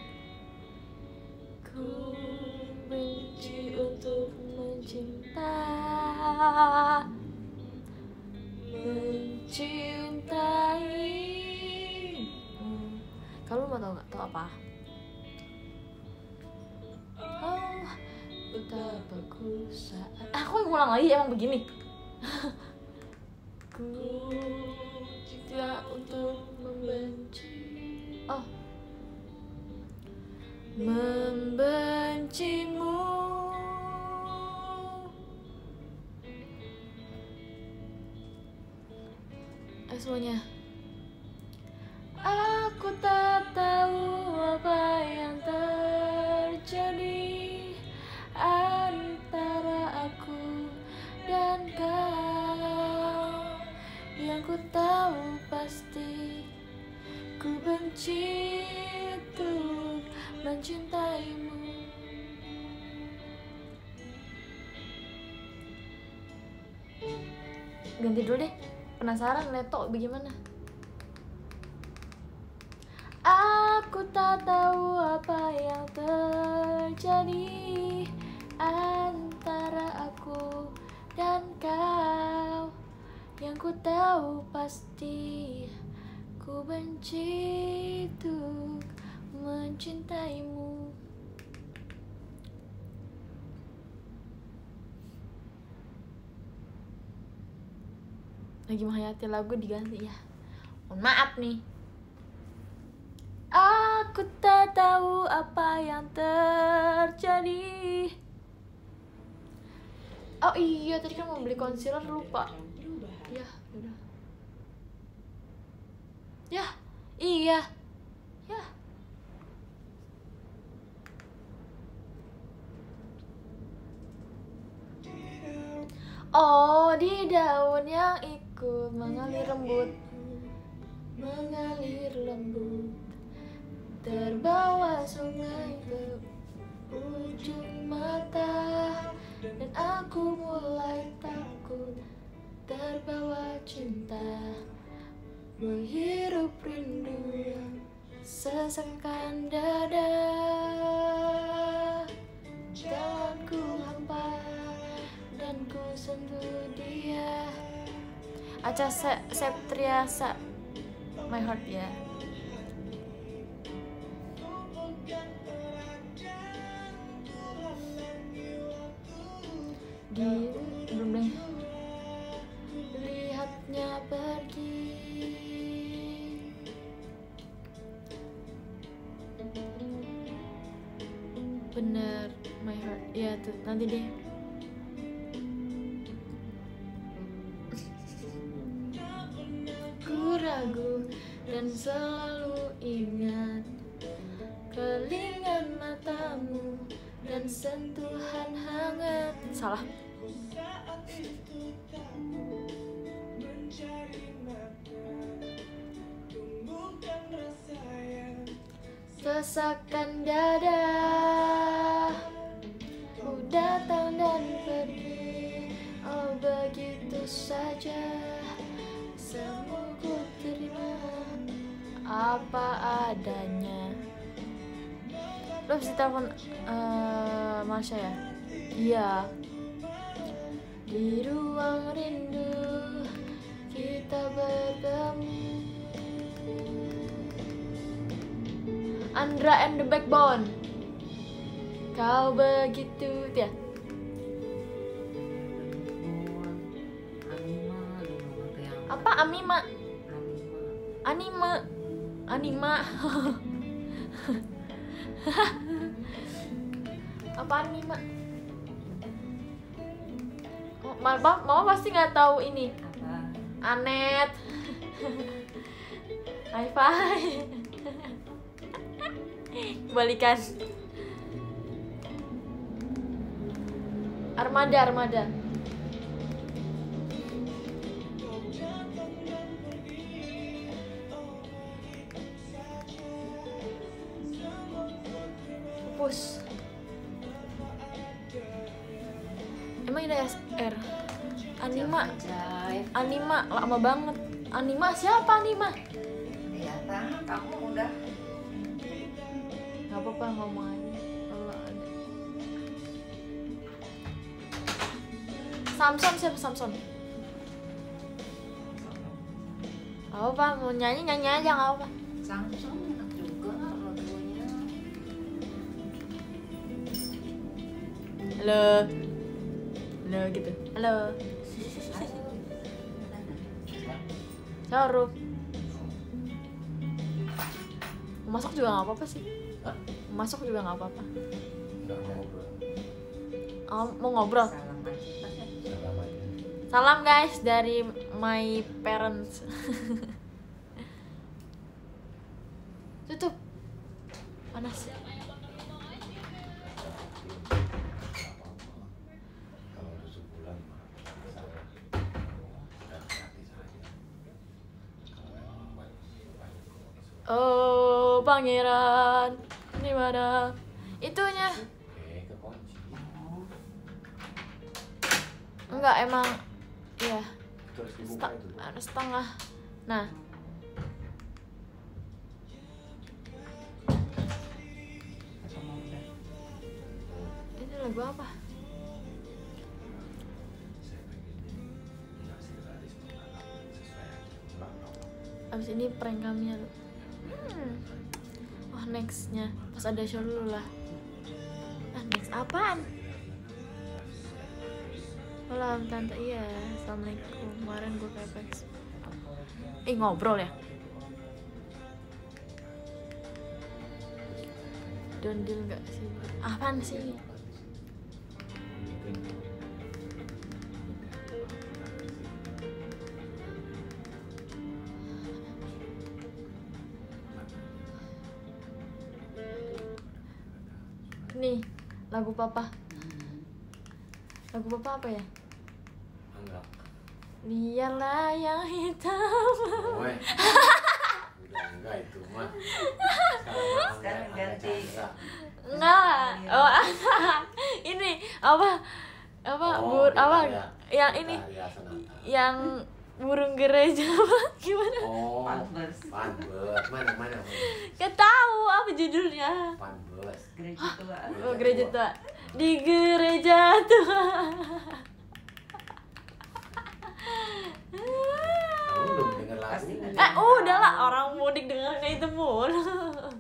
ku benci untuk mencinta, mencintai. Kalau mau tau nggak? Tau apa? Oh, betapa ku saat. Ah, aku ngulang lagi emang begini. Ku tidak untuk membenci. Oh, membencimu. Eh semuanya. Aku tak tahu apa yang terjadi antara aku dan kau. Yang ku tahu pasti ku benci untuk mencintaimu. Ganti dulu deh, penasaran Leto bagaimana. Aku tak tahu apa yang terjadi antara aku dan kau. Yang ku tahu pasti ku benci untuk mencintaimu. Lagi menghayati lagu diganti ya. Mohon maaf nih. Aku tak tahu apa yang terjadi. Oh iya, tadi kan mau beli concealer lupa. Ya, udah. Ya, iya. Ya. Oh, di daun yang ikut mengalir lembut, mengalir lembut, terbawa sungai ke ujung mata, dan aku mulai takut, terbawa cinta, menghirup rindu yang sesakkan dada. Tanganku hampa dan ku sentuh dia. Acha Se- Septriasa, My Heart ya. Di belum deh. Lihatnya pergi. Bener, My Heart. Ya tuh, nanti deh. Ku ragu dan selalu ingat kelingan matamu dan sentuhan hangat. Salah. Sesakan dada, ku datang dan pergi, oh begitu saja. Semua ku terima apa adanya. Lo bisa telepon uh, Marsha ya? Iya. Di ruang rindu kita bertemu. Andra and the Backbone. Kau begitu ya? Apa Amima? Anime. Anima. Apa anima? Oh, mama, mama pasti nggak tahu ini. Apa? Anet. High five. Balikan. Armada, armada. Push. Emang ini S R? Anima. Ajaib. Anima lama banget. Anima siapa Anima? Ya kan, kamu udah. Gak apa-apa ngomong aja kalau ada. Samson siapa Samson? Gak apa-apa, mau nyanyi nyanyi aja gak apa-apa. Samsung enak juga lagunya. Halo. Halo gitu. Halo. Sarup. Mau masuk juga gak apa-apa sih. Hah? Mau masuk juga gak apa-apa. Nggak mau ngobrol. Oh, mau ngobrol. Salam aja. Salam aja. Salam guys dari my parents. Tutup. Panas. Kalau udah sebulan mah saya udah hati saja. Kalau memang banyak Oh, pangeran. Di mana? Itunya. Oke, kekunci. Enggak emang ya Terus dibuka sta- itu. setengah. Nah, ini lagu apa? Saya pengennya dikasih garis pengalaman sesuai aja. Enggak apa. Abis ini prank kami ya. Hmm. Oh nextnya pas ada show dulu lah. Ah next apaan? Malam tante, iya. Assalamualaikum. Kemarin gue ke Apex. Eh ngobrol ya? Don't deal gak sih? Apaan sih? Nih, lagu papa. Lagu papa apa ya? Enggak. Biarlah yang hitam. Woi. Udah enggak itu mah. Sekarang ganti. Enggak. Oh, ini apa? Apa? Oh, Bur apa? Betharia. Yang ini Betharia Sonata. yang burung gereja apa? Gimana? Oh, Panbers. Panbers. Mana mana? mana? Gak tahu apa judulnya. Panbers. Gereja tua. Oh, gereja tua. Di gereja tua. Kamu belum dengar Pasti lagu? nggak. Eh, udah lah, orang mudik dengarnya itu mulu. Coba,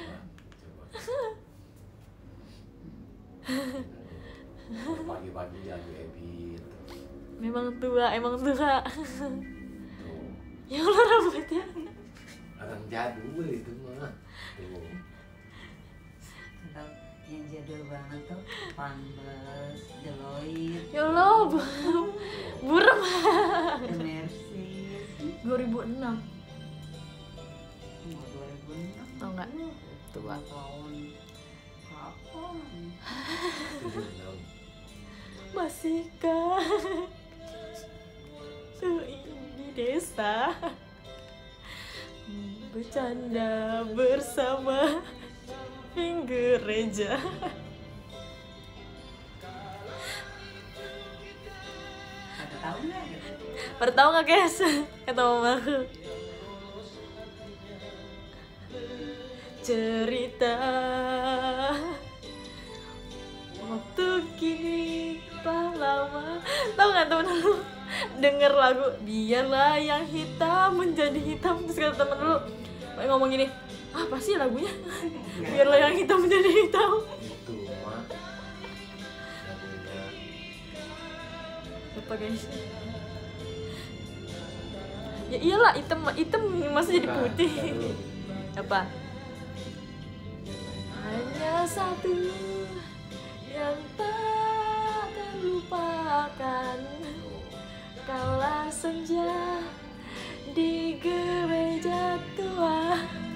coba. Pagi-pagi lagu Ebit. Memang tua, emang tua. Tuh. Ya Allah rambutnya. Orang jadul itu mah. Tuh. Atau yang jadul banget tuh Panbers, Deloitte, Ya Allah, bu- burem. The Mercies. dua ribu enam. Mau dua ribu enam. Oh enggak. Tua. Tahun kapan? tujuh enam. Masihkah tuh ini desa bercanda bersama di gereja. Ada tahu nggak gitu? Pada tahu nggak guys? Kata mamaku. Cerita waktu kini telah lama. Tahu nggak temen lu denger lagu Biarlah yang hitam menjadi hitam, terus kata temen lu ngomong gini, apa sih lagunya? Biarlah yang hitam menjadi hitam. Itu mah. Lagunya. Apa guys? Ya iyalah, hitam hitam masa jadi Bukan, putih. bukan dulu. Apa? Hanya satu yang tak terlupakan, kala senja di gereja tua.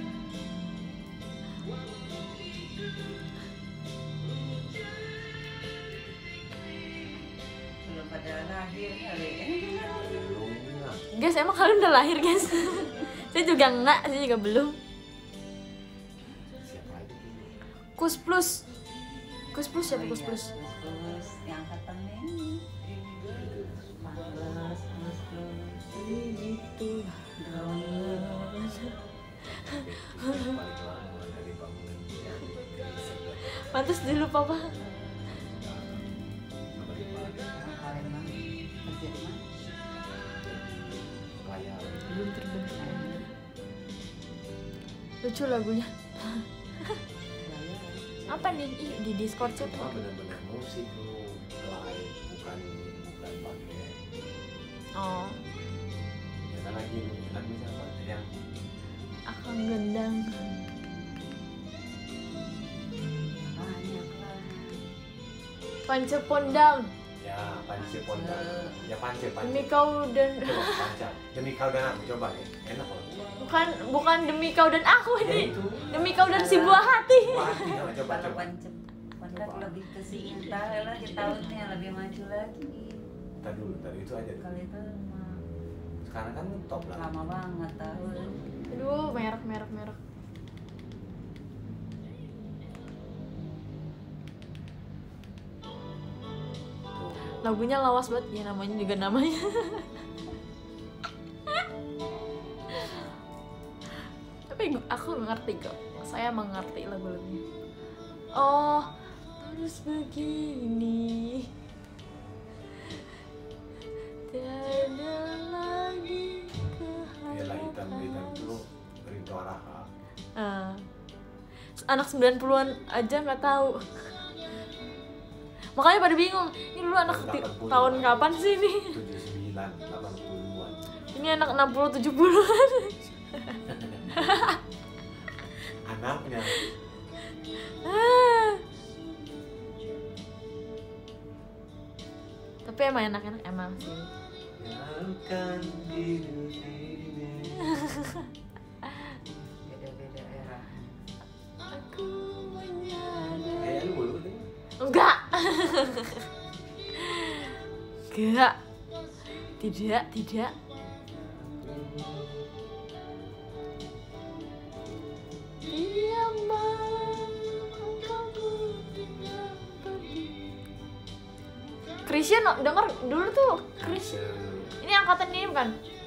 Belum pada lahir kali. Belumnya. Guys, emang kalian udah lahir guys? Saya juga enggak, saya juga belum. Siapa aja tuh? Kus plus, kus plus siapa kus plus? Terus yang angkatan ini Panbers, terus terus Itu. Deloitte. Paling lama dari bangunan dia. Pantas dulu papa. Apa di mana? Yang paling mah kerja di mana? Kayak Belum terbentuk. Lucu lagunya. Bayar. Apa nih? Ih, di Discord itu chat. mah benar-benar musik lu live, bukan bukan pakai. Oh, Ya kan lagi lu lagu siapa? Yang akan gendang. Banyak lah. Pancepondang. ya Panci Pondang. Ya Panci Panci. Demi kau dan Coba Panca. Demi kau dan aku coba ya. Enak loh. bukan bukan demi kau dan aku Ya ini. itu. Demi kau dan si buah hati. Buah hati coba coba Kalau coba. pancep Pandak lebih ke si Inta lagi tahunnya lebih maju lagi. Tadi dulu, tadi itu aja dulu. Kalau itu mah Sekarang kan top lah. lama banget tahun. Aduh, merek merek merek. Tuh. Lagunya lawas banget ya, namanya juga namanya. Tapi gu- aku ngerti kok. Saya mengerti lagu-lagunya. Oh, harus begini. Tiada lagi Biarlah hitam hitam itu kehangatan. Rinto Araha. Ah. Anak sembilan puluhan aja nggak tahu. Makanya pada bingung, ini dulu anak Tahun ti- delapan puluh. tahun kapan sih ini? tujuh puluh sembilan, delapan puluhan. Ini anak enam puluh tujuh puluhan. Anaknya. Ah. Tapi emang enak-enak emang sih. Nyalakan di dunia. Beda-beda era. Aku menyadari. Eh, lu boleh tuh. Enggak. Enggak. Tidak, tidak. Tiap malam engkau tinggal pergi. Christian denger dulu tuh Chris. Ini angkatan ini bukan?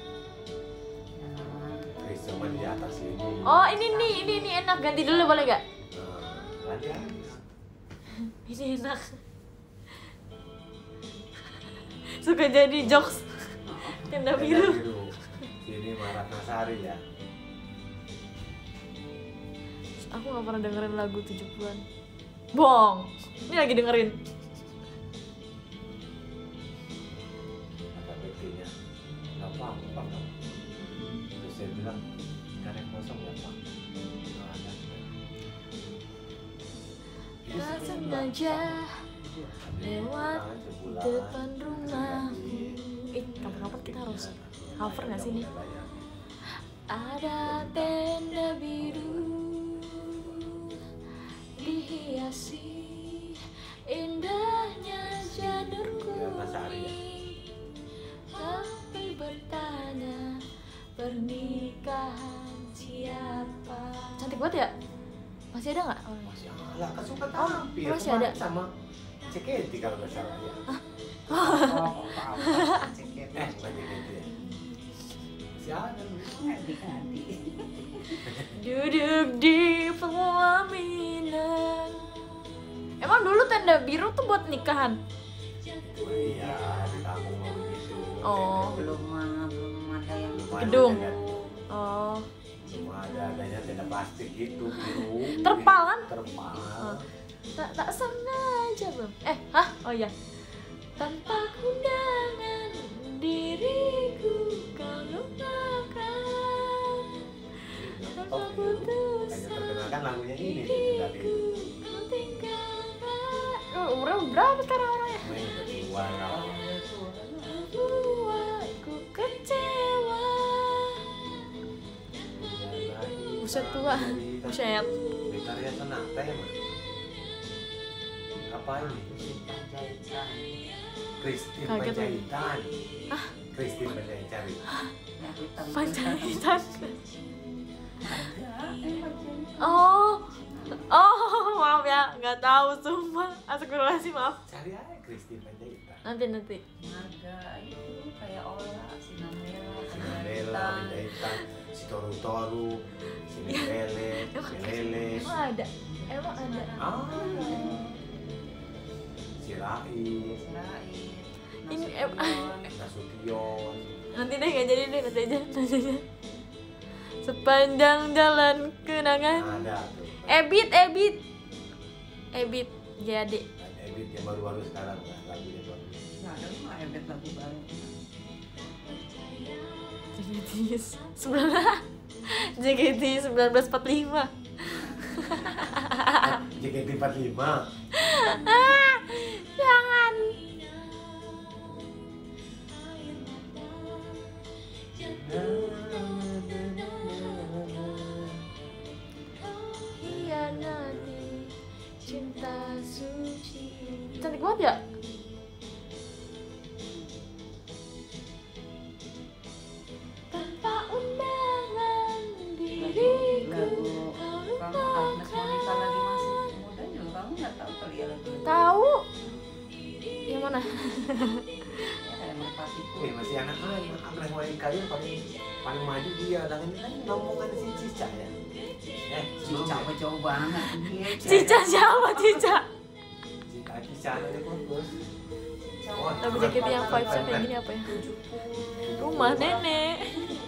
Chris cuma di atas ini. Oh ini nih, ini ini enak, ganti dulu boleh gak? Nah, ganti aja. Ini enak. Suka jadi jokes tenda biru. Ini Ratna Sari ya. Aku gak pernah dengerin lagu tujuh puluhan. Bohong. Ini lagi dengerin. Kata Betty-nya, nggak apa-apa Pak. Terus saya bilang, karek kosong ya Pak. Nggak ada. Tak sengaja lewat depan rumahmu. Ih, kapan-kapan kita harus cover gak sih nih? Ada tenda biru dihiasi indahnya janur kuning, tapi bertanya pernikahan siapa? Cantik banget ya? Masih ada nggak? Oh, Masih ada, kan suka Oh, tampil. masih Kemarin ada? sama Ceketi kalau nggak salah ya. Oh, apa ceket. Eh, bukan Ceketi ya. Masih ada. Ganti-ganti. duduk di pelaminan. Emang dulu tenda biru tuh buat nikahan? Oh iya, di kampung mau begitu. Oh. Belum ah, belum ada yang Belum ada Gedung. tenda- Oh, Belum ada adanya tenda plastik gitu. biru. Terpal kan? Terpal. Oh. tak tak sengaja belum. Eh, hah? Oh iya. Tanpa undangan diriku kau lupakan. Tanpa Hanya putusan terkenal kan lagunya ini nih, tenda biru. ku tinggalkan. Oh, umurnya berapa sekarang orangnya? Main berdua lah. Buatku kecewa. Buset tua. Buset. Berkarya Sonata ya Mas? Apa ini? Panjaitan. Christine Kaget lagi. Panjaitan. Christine Panjaitan. Yang hitam. Panjaitan. Ada, eh, Panjaitan. Oh. Oh, maaf ya, nggak tahu sumpah. Astagfirullahaladzim, maaf. Cari aja Christine Panjaitan. Nanti nanti. Marga itu kayak Ola, Sinambela, Sinambela, Panjaitan, si Toru Toru, si Lele, si Lele, Emang ada? Emang ada? ah, si Rais, Rais, Ini em- Nasution. Nasution. Nanti deh, nggak jadi deh, nanti aja, nanti aja. Sepanjang jalan kenangan. Ada tuh. Ebit, Ebit, Ebit, jadi. Dan Ebit yang baru-baru sekarang kan, lagunya baru. Nggak ada mah ebet lagu baru. J K T sembilan J K T seribu sembilan ratus empat puluh lima. J K T empat puluh lima. Ah, jangan. Hianati cinta suci. Cantik banget ya? Tanpa undangan diriku Lagu kau kamu Agnes Monica lagi masih lupakan. muda juga kamu nggak tahu kali ya lagu itu. Tahu? Yang mana? Ya kayak Merpatiku. Eh masih anak-anak, Agnes Monica yang paling paling maju dia. Dan ini kan ngomongan si Cica ya. Eh, Cica. Cica jauh banget dia. Cica siapa Cica? Cica, Cica aja bagus. Oh, Lagu J K T yang vibes-nya kayak gini apa ya? Rumah nenek.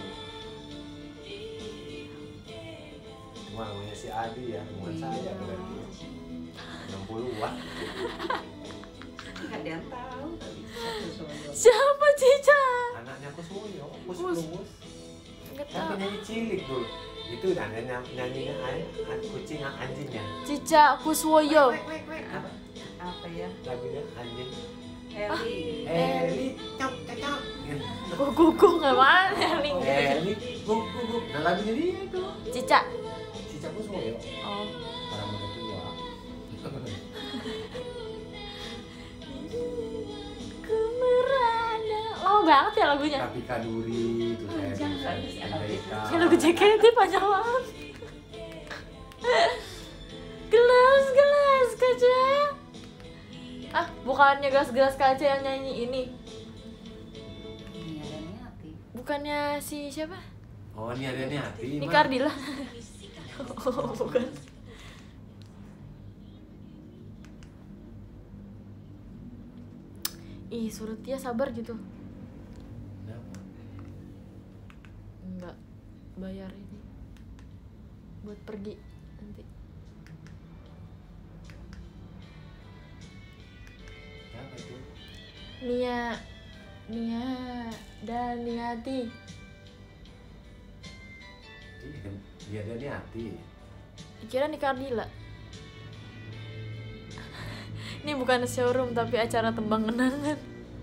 Cuma lagunya si Adi ya, bukan saya berarti. enam puluhan. Nggak ada yang tahu tapi satu solo. Siapa Cica? Anaknya Kuswoyo, Kus Kus. Plus. Enggak Kan tahu. penyanyi cilik dulu. Itu dan nyanyinya an- an- kucing anjingnya. Cica Kuswoyo. Apa, apa ya? Lagunya anjing. Eli. Eli, cok, cok. Kok kuku nggak mana link? Eli, guk, guk, guk. Nah lagunya dia itu. Cica. Cica Kuswoyo. Oh. Orang muda tua. Ku merana. Oh banget ya lagunya. Tapi Kaduri itu saya Panjang bisa banget sih, Amerika. Ya lagu J K T panjang banget. Gelas gelas kaca. Ah, bukannya gelas-gelas kaca yang nyanyi ini. Ini ada Niati. Bukannya si siapa? Oh, ini ada nih hati. Ini Mak. Kardila. Oh, bukan. Ih, suruh Tia sabar gitu. Kenapa? Enggak bayar ini buat pergi nanti. Kenapa itu? Nia, Nia dan Niati. Iya, ada nih hati. Dikira nih Kardila. Ini bukan showroom tapi acara tembang kenangan.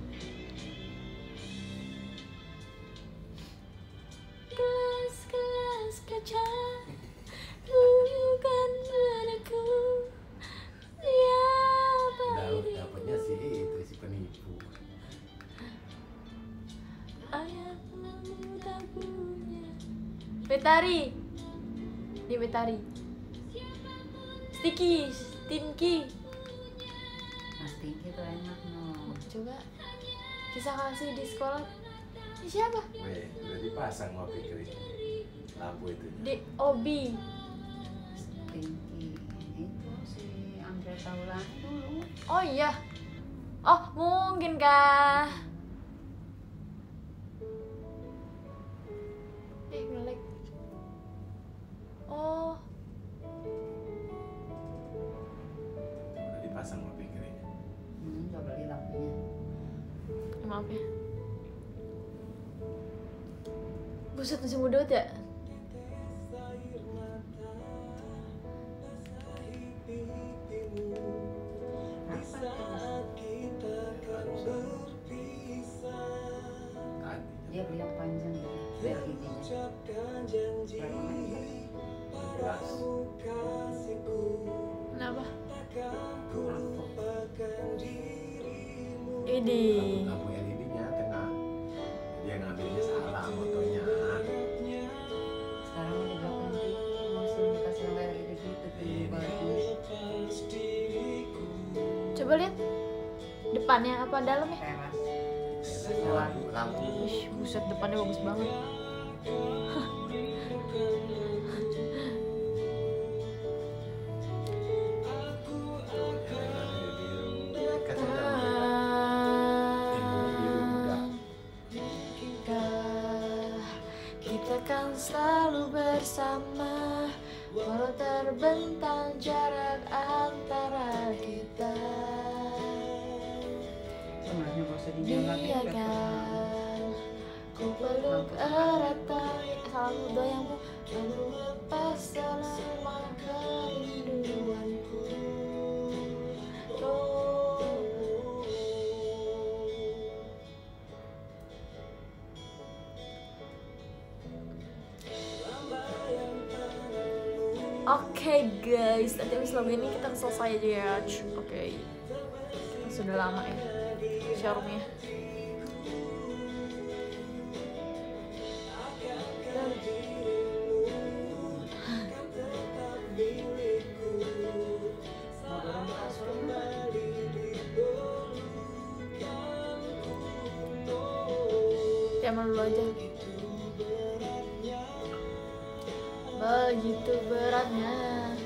Gelas-gelas kaca bukan anakku. Dia Dapat dapatnya sih itu si penipu. ayahmu tak punya. Betari. Di Betari. Sticky, Stinky. Mas Tingki tuh enak no. Coba kisah kasih di sekolah. Ini siapa? Weh, udah dipasang mau pikirin lampu itu. Di Obi. Tingki itu si Andre Taulani dulu. Oh iya. Oh, mungkin kah? Eh, nge-lag. Oh, Udah dipasang mau pikirin. Hmm, gak beli lampunya. maaf ya. Buset, masih muda banget ya? Dia beli yang panjang gitu. L E D-nya. Berapa meter? Belas. Kenapa? Lampu. Ini. Lampu L E D-nya tengah. Dia ngambilnya salah motonya. Sekarang udah gak penting. Langsung dikasih yang L E D gitu. Ini. Bagus. Coba lihat depannya apa dalamnya? Teras. Lampu, lampu. Ih, buset, depannya bagus banget. Kita kan selalu bersama, walau terbentang jarak antara kita. Sebenarnya gak usah dijalan ya. Biarkan ku peluk erat tangan goyangmu, lalu lepas selama kerinduanku. Oh. Oke guys, nanti habis lagu ini kita selesai aja ya. Oke, sudah lama ya showroomnya. Tema dulu aja. Begitu beratnya.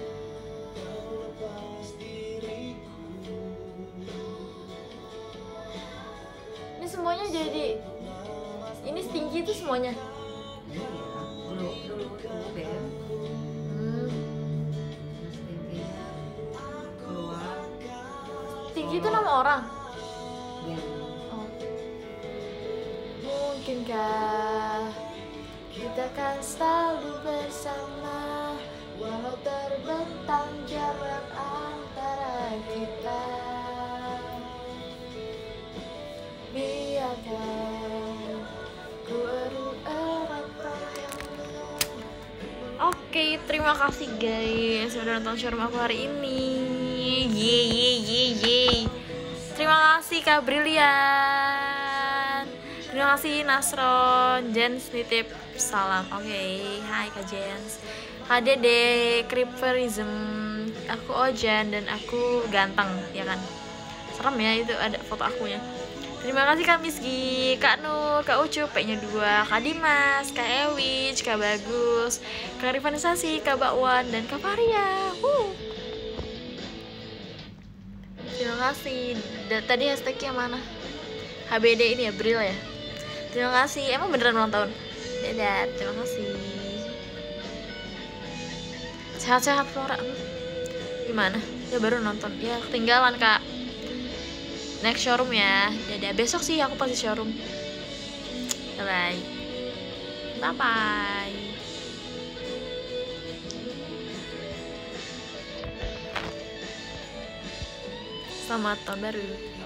Ini semuanya jadi, ini Stinky itu semuanya. Iya, dulu dulu dulu Ben. Hmm. Mas Tingkinya keluar. Stinky itu nama orang. Ben. Oh. Mungkinkah kita kan selalu bersama, walau terbentang jarak antara kita. Biarkan ku erat tanganmu. Oke, terima kasih guys sudah nonton showroom aku hari ini. Ye ye ye ye. Terima kasih Kak Brilian. Terima kasih Nasron. Jens nitip salam. Oke, hai Kak Jens. H D D Creeperism. Aku Ojan dan aku ganteng, ya kan? Serem ya itu ada foto akunya. Terima kasih Kak Misgi, Kak Nur, Kak Ucup, P-nya dua, Kak Dimas, Kak Ewich, Kak Bagus, Kak Rivanisasi, Kak Bakwan, dan Kak Faria. Wuh. Terima kasih. Da- tadi hashtagnya mana? H B D ini ya, Bril ya. Terima kasih. Emang beneran ulang tahun? Dadah, terima kasih. Sehat-sehat Flora. Gimana? Ya baru nonton. Ya ketinggalan Kak. Next showroom ya. Dadah. Besok sih aku pasti showroom. Bye. Bye bye. Selamat tahun baru.